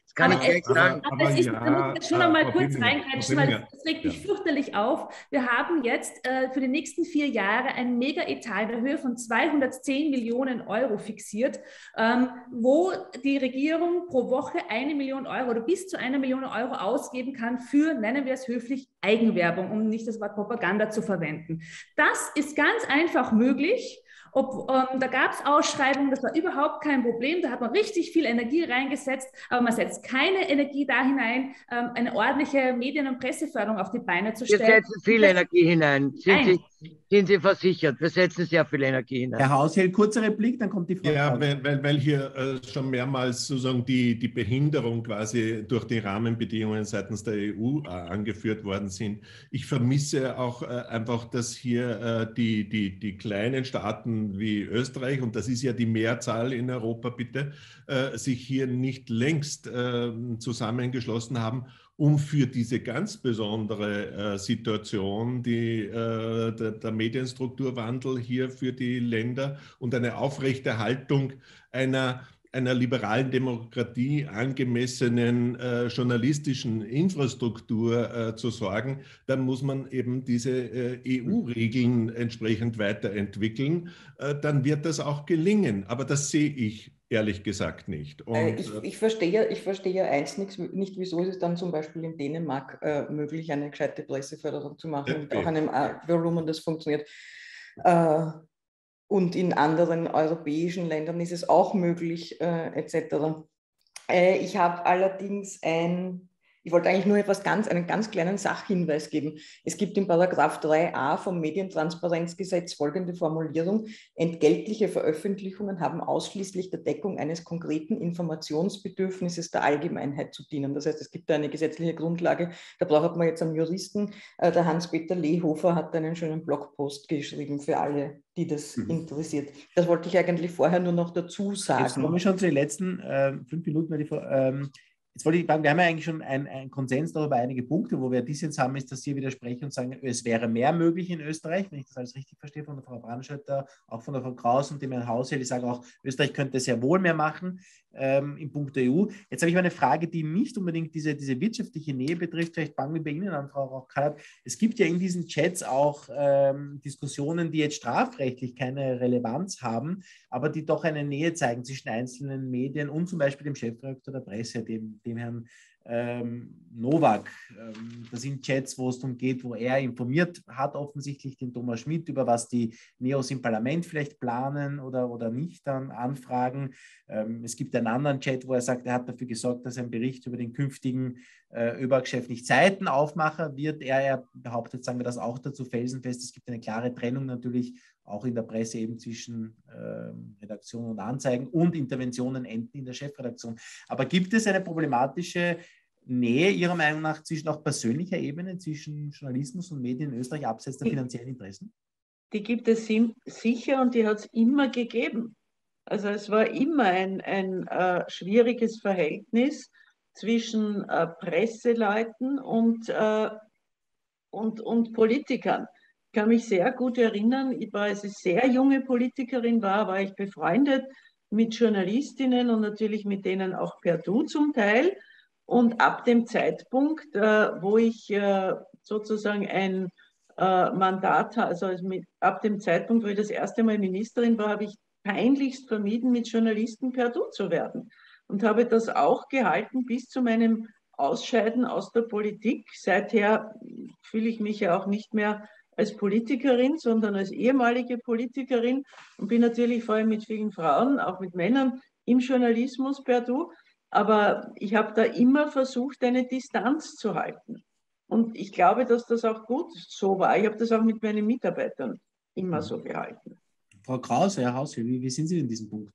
Das kann Aber ich gleich es, sagen. aber aber es ist, ja, da muss ich jetzt schon einmal Frau kurz Filminger, reingreifen, Frau weil Filminger, das regt mich ja. fürchterlich auf. Wir haben jetzt äh, für die nächsten vier Jahre einen Mega-Etat in der Höhe von zweihundertzehn Millionen Euro fixiert, ähm, wo die Regierung pro Woche eine Million Euro oder bis zu einer Million Euro ausgeben kann für, nennen wir es höflich, Eigenwerbung, um nicht das Wort Propaganda zu verwenden. Das ist ganz einfach möglich. Ob, ähm, da gab es Ausschreibungen, das war überhaupt kein Problem, da hat man richtig viel Energie reingesetzt, aber man setzt keine Energie da hinein, ähm, eine ordentliche Medien- und Presseförderung auf die Beine zu Wir stellen. setzen viel Energie hinein. Sind Nein. Sie, sind Sie versichert? Wir setzen sehr viel Energie hinein. Herr Hausheld, kurzer Replik, dann kommt die Frau. Ja, weil, weil, weil hier äh, schon mehrmals sozusagen die, die Behinderung quasi durch die Rahmenbedingungen seitens der E U äh, angeführt worden sind. Ich vermisse auch äh, einfach, dass hier äh, die, die, die kleinen Staaten wie Österreich, und das ist ja die Mehrzahl in Europa bitte, äh, sich hier nicht längst äh, zusammengeschlossen haben, um für diese ganz besondere äh, Situation, die, äh, der, der Medienstrukturwandel hier für die Länder und eine Aufrechterhaltung einer, einer liberalen Demokratie angemessenen äh, journalistischen Infrastruktur äh, zu sorgen, dann muss man eben diese äh, E U-Regeln entsprechend weiterentwickeln. Äh, dann wird das auch gelingen. Aber das sehe ich ehrlich gesagt nicht. Und, äh, ich, ich, verstehe, ich verstehe eins nicht, nicht, wieso ist es dann zum Beispiel in Dänemark äh, möglich, eine gescheite Presseförderung zu machen mit auch einem äh, Volumen, das funktioniert. Äh, und in anderen europäischen Ländern ist es auch möglich, äh, et cetera. Äh, ich habe allerdings ein... Ich wollte eigentlich nur etwas ganz, einen ganz kleinen Sachhinweis geben. Es gibt in Paragraph drei a vom Medientransparenzgesetz folgende Formulierung: Entgeltliche Veröffentlichungen haben ausschließlich der Deckung eines konkreten Informationsbedürfnisses der Allgemeinheit zu dienen. Das heißt, es gibt da eine gesetzliche Grundlage. Da braucht man jetzt einen Juristen. Der Hans-Peter Lehofer hat einen schönen Blogpost geschrieben für alle, die das mhm. interessiert. Das wollte ich eigentlich vorher nur noch dazu sagen. Jetzt kommen wir schon zu den letzten äh, fünf Minuten. Die, ähm Jetzt wollte ich sagen, wir haben ja eigentlich schon einen, einen Konsens darüber, einige Punkte, wo wir Dissens haben, ist, dass Sie widersprechen und sagen, es wäre mehr möglich in Österreich, wenn ich das alles richtig verstehe, von der Frau Brandschötter, auch von der Frau Kraus und dem Herrn Hausheld. Ich sage auch, Österreich könnte sehr wohl mehr machen ähm, im Punkt der E U. Jetzt habe ich mal eine Frage, die nicht unbedingt diese, diese wirtschaftliche Nähe betrifft. Vielleicht fangen wir bei Ihnen an, Frau Rauch-Kallert. Es gibt ja in diesen Chats auch ähm, Diskussionen, die jetzt strafrechtlich keine Relevanz haben, aber die doch eine Nähe zeigen zwischen einzelnen Medien und zum Beispiel dem Chefredakteur der Presse, dem, dem Herrn ähm, Nowak. Ähm, das sind Chats, wo es darum geht, wo er informiert hat, offensichtlich den Thomas Schmidt, über was die Neos im Parlament vielleicht planen oder, oder nicht dann anfragen. Ähm, es gibt einen anderen Chat, wo er sagt, er hat dafür gesorgt, dass ein Bericht über den künftigen äh, ÖBAG-Chef nicht Seitenaufmacher wird. Er, er behauptet, sagen wir das auch dazu felsenfest. Es gibt eine klare Trennung natürlich auch in der Presse eben zwischen äh, Redaktion und Anzeigen und Interventionen enden in der Chefredaktion. Aber gibt es eine problematische Nähe Ihrer Meinung nach zwischen auch persönlicher Ebene, zwischen Journalismus und Medien in Österreich abseits der finanziellen Interessen? Die gibt es sicher und die hat es immer gegeben. Also es war immer ein, ein äh, schwieriges Verhältnis zwischen äh, Presseleuten und, äh, und, und Politikern. Ich kann mich sehr gut erinnern, ich war, als ich sehr junge Politikerin war, war ich befreundet mit Journalistinnen und natürlich mit denen auch per Du zum Teil. Und ab dem Zeitpunkt, äh, wo ich äh, sozusagen ein äh, Mandat, also mit, ab dem Zeitpunkt, wo ich das erste Mal Ministerin war, habe ich peinlichst vermieden, mit Journalisten per Du zu werden. Und habe das auch gehalten bis zu meinem Ausscheiden aus der Politik. Seither fühle ich mich ja auch nicht mehr als Politikerin, sondern als ehemalige Politikerin und bin natürlich vor allem mit vielen Frauen, auch mit Männern im Journalismus per Du. Aber ich habe da immer versucht, eine Distanz zu halten. Und ich glaube, dass das auch gut so war. Ich habe das auch mit meinen Mitarbeitern immer so gehalten. Frau Krause, Herr Hausheld, wie, wie sind Sie in diesem Punkt?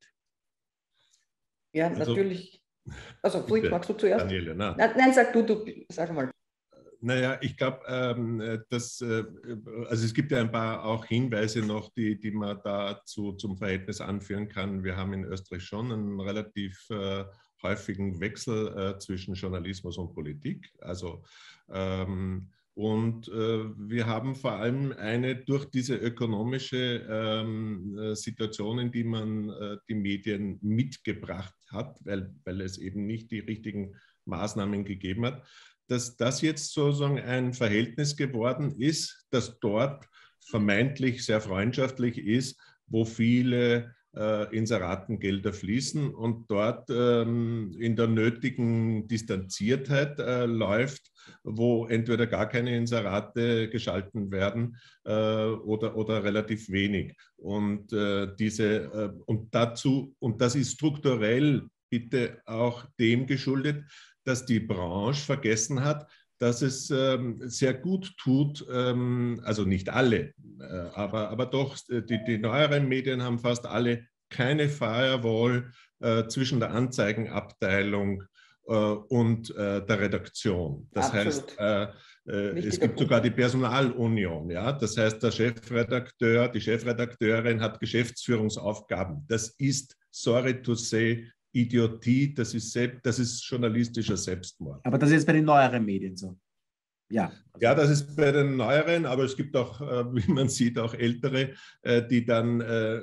Ja, also, natürlich. Also, Fritz, magst du zuerst? Daniele, na. Nein, nein, sag du, du, sag mal. Naja, ich glaube, ähm, dass, äh, also es gibt ja ein paar auch Hinweise noch, die, die man dazu zum Verhältnis anführen kann. Wir haben in Österreich schon einen relativ äh, häufigen Wechsel äh, zwischen Journalismus und Politik. Also ähm, Und äh, wir haben vor allem eine durch diese ökonomische ähm, Situation, in die man äh, die Medien mitgebracht hat, weil, weil es eben nicht die richtigen Maßnahmen gegeben hat, dass das jetzt sozusagen ein Verhältnis geworden ist, das dort vermeintlich sehr freundschaftlich ist, wo viele äh, Inseratengelder fließen und dort ähm, in der nötigen Distanziertheit äh, läuft, wo entweder gar keine Inserate geschalten werden äh, oder, oder relativ wenig. Und, äh, diese, äh, und, dazu, und das ist strukturell bitte auch dem geschuldet, dass die Branche vergessen hat, dass es ähm, sehr gut tut, ähm, also nicht alle, äh, aber, aber doch, die, die neueren Medien haben fast alle keine Firewall äh, zwischen der Anzeigenabteilung äh, und äh, der Redaktion. Das Absolut. heißt, äh, äh, es gibt Punkt. sogar die Personalunion. Ja? Das heißt, der Chefredakteur, die Chefredakteurin hat Geschäftsführungsaufgaben. Das ist, sorry to say, Idiotie, das ist, das ist journalistischer Selbstmord. Aber das ist jetzt bei den neueren Medien so. Ja, also ja, das ist bei den neueren, aber es gibt auch, wie man sieht, auch ältere, die dann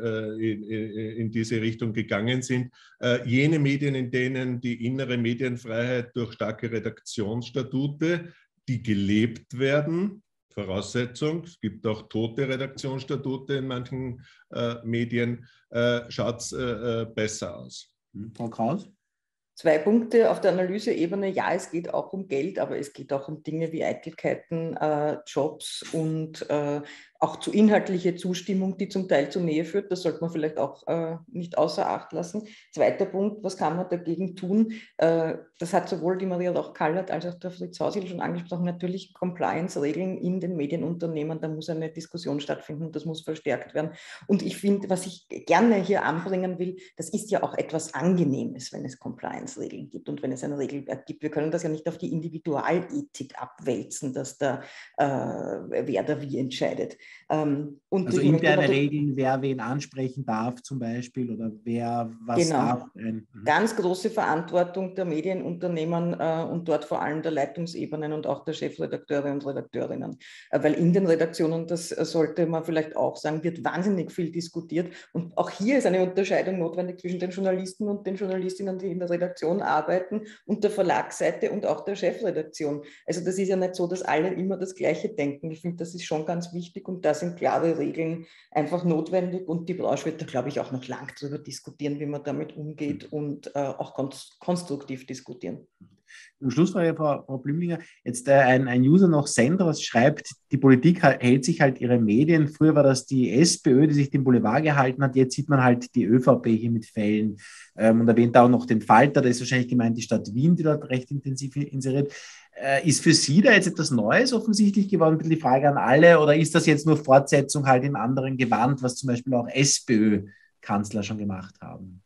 in diese Richtung gegangen sind. Jene Medien, in denen die innere Medienfreiheit durch starke Redaktionsstatute, die gelebt werden, Voraussetzung, es gibt auch tote Redaktionsstatute in manchen Medien, schaut es besser aus. Frau Kraus? Zwei Punkte auf der Analyseebene. Ja, es geht auch um Geld, aber es geht auch um Dinge wie Eitelkeiten, äh, Jobs und äh, auch zu inhaltliche Zustimmung, die zum Teil zur Nähe führt. Das sollte man vielleicht auch äh, nicht außer Acht lassen. Zweiter Punkt, was kann man dagegen tun? Äh, das hat sowohl die Maria Lauch-Kallert als auch der Fritz Hausil schon angesprochen. Natürlich Compliance-Regeln in den Medienunternehmen, da muss eine Diskussion stattfinden, das muss verstärkt werden. Und ich finde, was ich gerne hier anbringen will, das ist ja auch etwas Angenehmes, wenn es Compliance-Regeln gibt und wenn es ein Regelwerk gibt. Wir können das ja nicht auf die Individualethik abwälzen, dass da äh, wer da wie entscheidet. Ähm, und also interne Regeln, wer wen ansprechen darf zum Beispiel oder wer was genau. darf. Mhm. Ganz große Verantwortung der Medienunternehmen äh, und dort vor allem der Leitungsebenen und auch der Chefredakteure und Redakteurinnen. Äh, weil in den Redaktionen, das äh, sollte man vielleicht auch sagen, wird wahnsinnig viel diskutiert. Und auch hier ist eine Unterscheidung notwendig zwischen den Journalisten und den Journalistinnen, die in der Redaktion arbeiten und der Verlagsseite und auch der Chefredaktion. Also das ist ja nicht so, dass alle immer das Gleiche denken. Ich finde, das ist schon ganz wichtig und da sind klare Regeln einfach notwendig und die Branche wird da, glaube ich, auch noch lang darüber diskutieren, wie man damit umgeht und äh, auch konstruktiv diskutieren. Zum Schluss war ja Frau, Frau Blümlinger, jetzt äh, ein, ein User noch Sendros schreibt, die Politik hält sich halt ihre Medien. Früher war das die SPÖ, die sich den Boulevard gehalten hat. Jetzt sieht man halt die ÖVP hier mit Fällen ähm, und erwähnt auch noch den Falter. Da ist wahrscheinlich gemeint die Stadt Wien, die dort recht intensiv inseriert. Äh, ist für Sie da jetzt etwas Neues offensichtlich geworden? Die Frage an alle. Oder ist das jetzt nur Fortsetzung halt in anderen Gewand, was zum Beispiel auch SPÖ-Kanzler schon gemacht haben?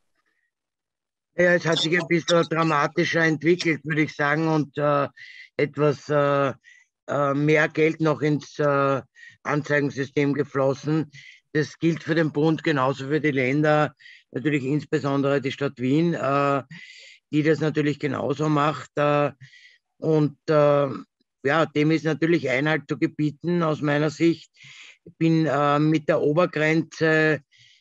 Ja, es hat sich ein bisschen dramatischer entwickelt, würde ich sagen, und äh, etwas äh, äh, mehr Geld noch ins äh, Anzeigensystem geflossen. Das gilt für den Bund genauso für die Länder, natürlich insbesondere die Stadt Wien, äh, die das natürlich genauso macht. Äh, und äh, ja, dem ist natürlich Einhalt zu gebieten aus meiner Sicht. Ich bin äh, mit der Obergrenze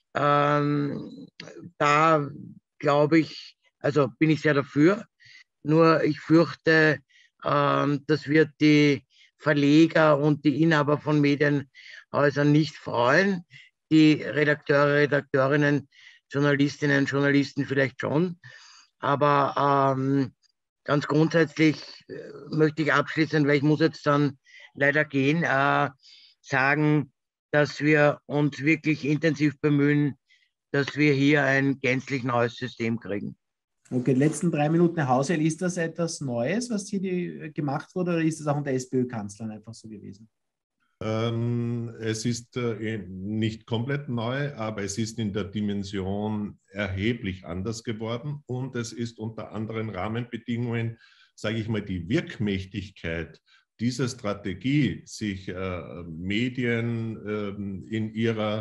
ähm, da, glaube ich, also bin ich sehr dafür. Nur ich fürchte, ähm, das wird die Verleger und die Inhaber von Medienhäusern nicht freuen. Die Redakteure, Redakteurinnen, Journalistinnen, Journalisten vielleicht schon. Aber ähm, ganz grundsätzlich äh, möchte ich abschließend, weil ich muss jetzt dann leider gehen, äh, sagen, dass wir uns wirklich intensiv bemühen, dass wir hier ein gänzlich neues System kriegen. Okay, die letzten drei Minuten, Herr Hausil, ist das etwas Neues, was hier die, gemacht wurde, oder ist das auch unter SPÖ-Kanzlern einfach so gewesen? Ähm, es ist äh, nicht komplett neu, aber es ist in der Dimension erheblich anders geworden und es ist unter anderen Rahmenbedingungen, sage ich mal, die Wirkmächtigkeit dieser Strategie, sich äh, Medien äh, in ihrer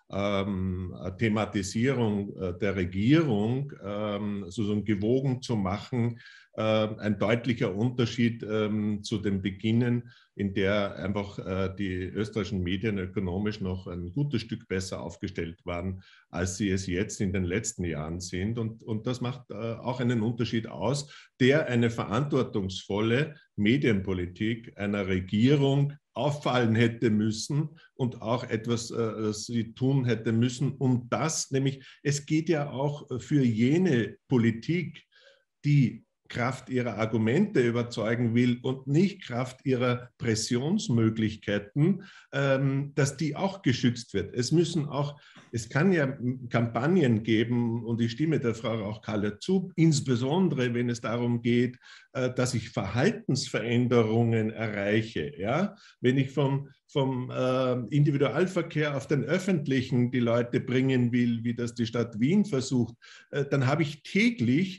ähm, Thematisierung der Regierung ähm, sozusagen gewogen zu machen, äh, ein deutlicher Unterschied ähm, zu den Beginnen, in der einfach äh, die österreichischen Medien ökonomisch noch ein gutes Stück besser aufgestellt waren, als sie es jetzt in den letzten Jahren sind. Und, und das macht äh, auch einen Unterschied aus, der eine verantwortungsvolle Medienpolitik einer Regierung auffallen hätte müssen und auch etwas äh, sie tun hätte müssen, um das, nämlich es geht ja auch für jene Politik, die Kraft ihrer Argumente überzeugen will und nicht Kraft ihrer Pressionsmöglichkeiten, ähm, dass die auch geschützt wird. Es müssen auch, es kann ja Kampagnen geben, und ich stimme der Frau Rauch-Kalla zu, insbesondere wenn es darum geht, äh, dass ich Verhaltensveränderungen erreiche. Ja? Wenn ich vom, vom äh, Individualverkehr auf den öffentlichen die Leute bringen will, wie das die Stadt Wien versucht, äh, dann habe ich täglich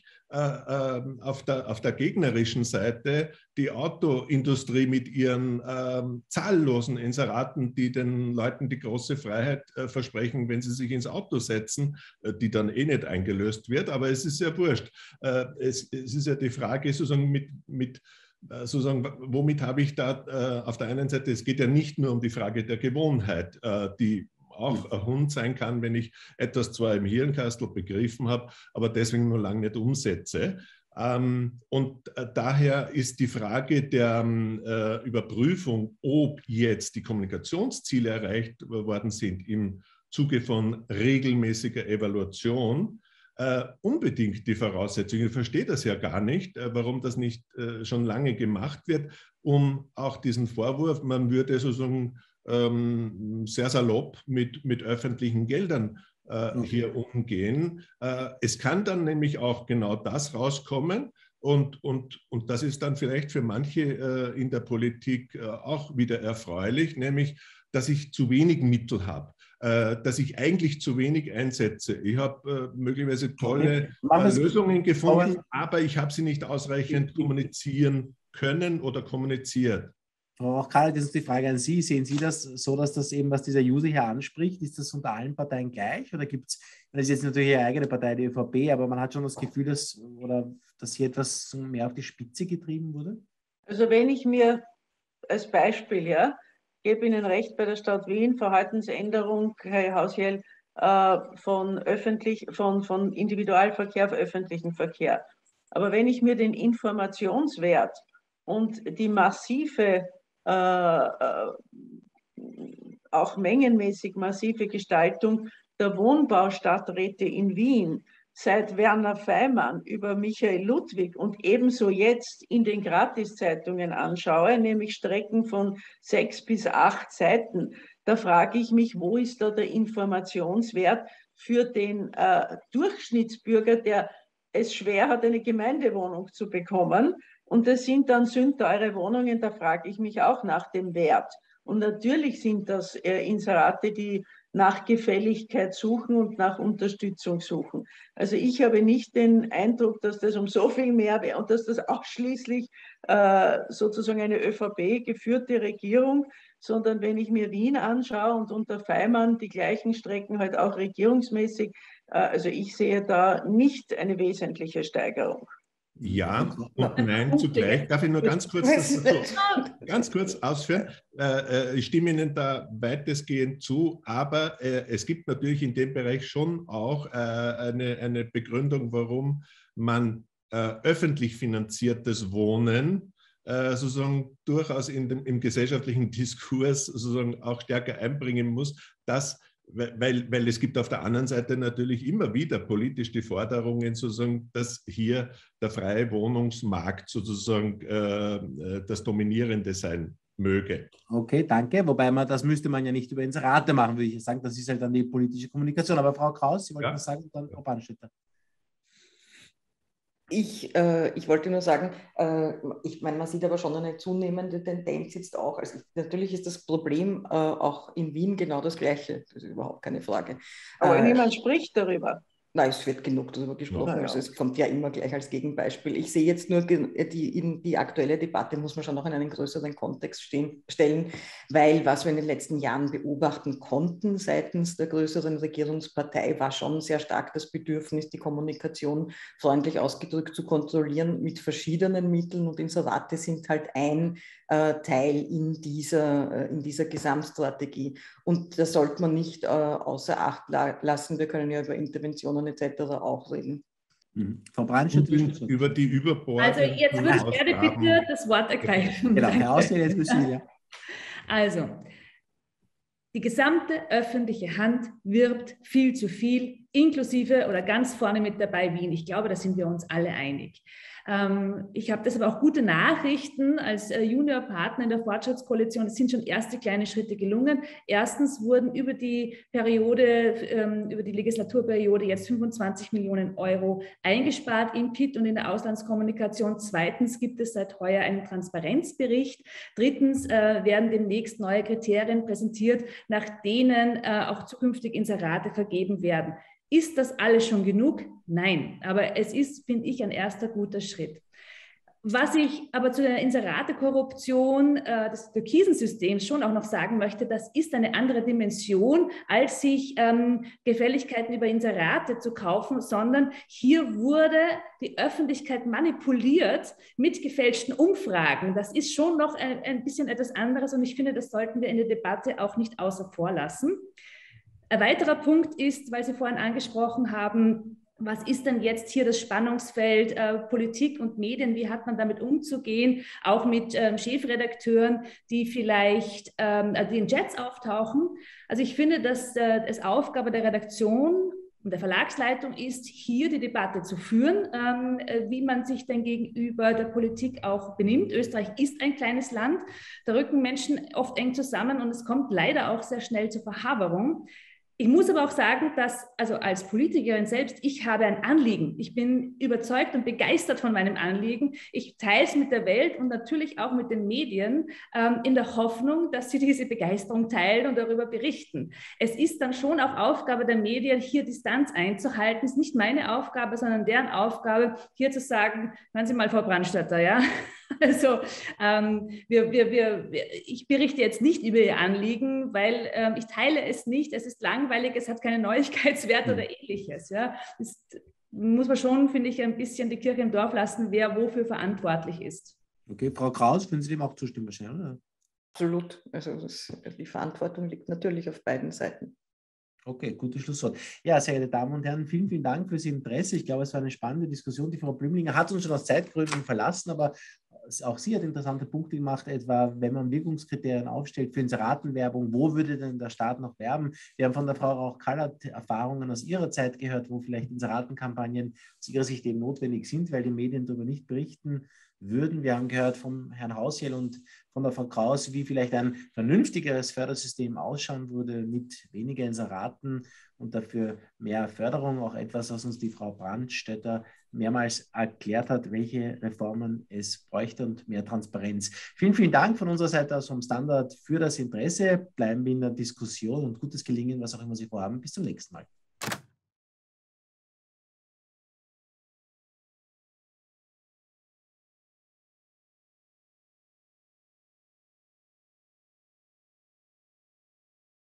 auf der, auf der gegnerischen Seite die Autoindustrie mit ihren ähm, zahllosen Inseraten, die den Leuten die große Freiheit äh, versprechen, wenn sie sich ins Auto setzen, äh, die dann eh nicht eingelöst wird. Aber es ist ja wurscht. Äh, es, es ist ja die Frage, sozusagen mit, mit sozusagen, womit habe ich da äh, auf der einen Seite, es geht ja nicht nur um die Frage der Gewohnheit, äh, die auch ein Hund sein kann, wenn ich etwas zwar im Hirnkastel begriffen habe, aber deswegen nur lange nicht umsetze. Ähm, und äh, daher ist die Frage der äh, Überprüfung, ob jetzt die Kommunikationsziele erreicht worden sind im Zuge von regelmäßiger Evaluation, äh, unbedingt die Voraussetzung. Ich verstehe das ja gar nicht, äh, warum das nicht äh, schon lange gemacht wird, um auch diesen Vorwurf, man würde sozusagen sehr salopp mit, mit öffentlichen Geldern äh, okay. hier umgehen. Äh, es kann dann nämlich auch genau das rauskommen und, und, und das ist dann vielleicht für manche äh, in der Politik äh, auch wieder erfreulich, nämlich, dass ich zu wenig Mittel habe, äh, dass ich eigentlich zu wenig einsetze. Ich habe äh, möglicherweise tolle äh, Lösungen gefunden, aber ich habe sie nicht ausreichend kommunizieren können oder kommuniziert. Frau Rauch-Kalla, das ist die Frage an Sie. Sehen Sie das so, dass das eben, was dieser User hier anspricht, ist das unter allen Parteien gleich? Oder gibt es, das ist jetzt natürlich Ihre eigene Partei, die ÖVP, aber man hat schon das Gefühl, dass, oder, dass hier etwas mehr auf die Spitze getrieben wurde? Also wenn ich mir als Beispiel, ja, gebe Ihnen recht bei der Stadt Wien, Verhaltensänderung, Herr Hausjell, äh, von, öffentlich, von, von Individualverkehr auf öffentlichen Verkehr. Aber wenn ich mir den Informationswert und die massive Äh, äh, auch mengenmäßig massive Gestaltung der Wohnbaustadträte in Wien seit Werner Feimann über Michael Ludwig und ebenso jetzt in den Gratiszeitungen anschaue, nämlich Strecken von sechs bis acht Seiten, da frage ich mich, wo ist da der Informationswert für den äh, Durchschnittsbürger, der es schwer hat, eine Gemeindewohnung zu bekommen. Und das sind dann sündteure Wohnungen, da frage ich mich auch nach dem Wert. Und natürlich sind das äh, Inserate, die nach Gefälligkeit suchen und nach Unterstützung suchen. Also ich habe nicht den Eindruck, dass das um so viel mehr wäre und dass das ausschließlich äh, sozusagen eine ÖVP-geführte Regierung, sondern wenn ich mir Wien anschaue und unter Feimann die gleichen Strecken halt auch regierungsmäßig, äh, also ich sehe da nicht eine wesentliche Steigerung. Ja und nein zugleich. Darf ich nur ganz kurz, das so, ganz kurz ausführen? Äh, ich stimme Ihnen da weitestgehend zu, aber äh, es gibt natürlich in dem Bereich schon auch äh, eine, eine Begründung, warum man äh, öffentlich finanziertes Wohnen äh, sozusagen durchaus in dem, im gesellschaftlichen Diskurs sozusagen auch stärker einbringen muss, dass Weil, weil es gibt auf der anderen Seite natürlich immer wieder politisch die Forderungen, sozusagen, dass hier der freie Wohnungsmarkt sozusagen äh, das Dominierende sein möge. Okay, danke. Wobei man, das müsste man ja nicht über Inserate machen, würde ich sagen. Das ist halt dann die politische Kommunikation. Aber Frau Kraus, Sie wollten ja. was sagen, dann Frau Brandstätter. Ich, äh, ich wollte nur sagen, äh, ich meine, man sieht aber schon eine zunehmende Tendenz jetzt auch. Also natürlich ist das Problem äh, auch in Wien genau das Gleiche. Das ist überhaupt keine Frage. Aber äh, niemand spricht darüber. Nein, es wird genug darüber gesprochen. Ja, ja. Also es kommt ja immer gleich als Gegenbeispiel. Ich sehe jetzt nur, die, in die aktuelle Debatte muss man schon noch in einen größeren Kontext stehen, stellen, weil was wir in den letzten Jahren beobachten konnten seitens der größeren Regierungspartei, war schon sehr stark das Bedürfnis, die Kommunikation freundlich ausgedrückt zu kontrollieren mit verschiedenen Mitteln, und Inserate sind halt ein äh, Teil in dieser, äh, in dieser Gesamtstrategie. Und das sollte man nicht äh, außer Acht la- lassen. Wir können ja über Interventionen et cetera auch reden. Mhm. Frau Brandstatter, über die Überbordenden. Also jetzt würde ich gerne bitte das Wort ergreifen. Genau, Herr Ausseher, jetzt müssen Sie, ja. Also, die gesamte öffentliche Hand wirbt viel zu viel, inklusive oder ganz vorne mit dabei Wien. Ich glaube, da sind wir uns alle einig. Ähm, ich habe deshalb auch gute Nachrichten als äh, Juniorpartner in der Fortschrittskoalition. Es sind schon erste kleine Schritte gelungen. Erstens wurden über die Periode, ähm, über die Legislaturperiode jetzt fünfundzwanzig Millionen Euro eingespart im P I T und in der Auslandskommunikation. Zweitens gibt es seit heuer einen Transparenzbericht. Drittens äh, werden demnächst neue Kriterien präsentiert, nach denen äh, auch zukünftig Inserate vergeben werden. Ist das alles schon genug? Nein, aber es ist, finde ich, ein erster guter Schritt. Was ich aber zu der Inserate-Korruption äh, des Türkisen-Systems schon auch noch sagen möchte, das ist eine andere Dimension, als sich ähm, Gefälligkeiten über Inserate zu kaufen, sondern hier wurde die Öffentlichkeit manipuliert mit gefälschten Umfragen. Das ist schon noch ein, ein bisschen etwas anderes, und ich finde, das sollten wir in der Debatte auch nicht außer vor lassen. Ein weiterer Punkt ist, weil Sie vorhin angesprochen haben, was ist denn jetzt hier das Spannungsfeld äh, Politik und Medien? Wie hat man damit umzugehen? Auch mit ähm, Chefredakteuren, die vielleicht ähm, die in Chats auftauchen. Also ich finde, dass äh, es Aufgabe der Redaktion und der Verlagsleitung ist, hier die Debatte zu führen, ähm, wie man sich denn gegenüber der Politik auch benimmt. Österreich ist ein kleines Land, da rücken Menschen oft eng zusammen, und es kommt leider auch sehr schnell zur Verhaberung. Ich muss aber auch sagen, dass, also als Politikerin selbst, ich habe ein Anliegen. Ich bin überzeugt und begeistert von meinem Anliegen. Ich teile es mit der Welt und natürlich auch mit den Medien ähm, in der Hoffnung, dass sie diese Begeisterung teilen und darüber berichten. Es ist dann schon auch Aufgabe der Medien, hier Distanz einzuhalten. Es ist nicht meine Aufgabe, sondern deren Aufgabe, hier zu sagen, hören Sie mal, Frau Brandstatter, ja. Also ähm, wir, wir, wir, ich berichte jetzt nicht über Ihr Anliegen, weil ähm, ich teile es nicht. Es ist langweilig, es hat keinen Neuigkeitswert oder ähnliches. Ja. Das muss man schon, finde ich, ein bisschen die Kirche im Dorf lassen, wer wofür verantwortlich ist. Okay, Frau Kraus, würden Sie dem auch zustimmen wahrscheinlich, oder? Absolut. Also das, die Verantwortung liegt natürlich auf beiden Seiten. Okay, gutes Schlusswort. Ja, sehr geehrte Damen und Herren, vielen, vielen Dank fürs Interesse. Ich glaube, es war eine spannende Diskussion. Die Frau Blümlinger hat uns schon aus Zeitgründen verlassen, aber auch sie hat interessante Punkte gemacht, etwa wenn man Wirkungskriterien aufstellt für Inseratenwerbung, wo würde denn der Staat noch werben? Wir haben von der Frau Rauch-Kallert Erfahrungen aus ihrer Zeit gehört, wo vielleicht Inseratenkampagnen aus ihrer Sicht eben notwendig sind, weil die Medien darüber nicht berichten würden. Wir haben gehört vom Herrn Hausjell und von der Frau Kraus, wie vielleicht ein vernünftigeres Fördersystem ausschauen würde mit weniger Inseraten und dafür mehr Förderung. Auch etwas, was uns die Frau Brandstätter mehrmals erklärt hat, welche Reformen es bräuchte und mehr Transparenz. Vielen, vielen Dank von unserer Seite aus vom Standard für das Interesse. Bleiben wir in der Diskussion und gutes Gelingen, was auch immer Sie vorhaben. Bis zum nächsten Mal.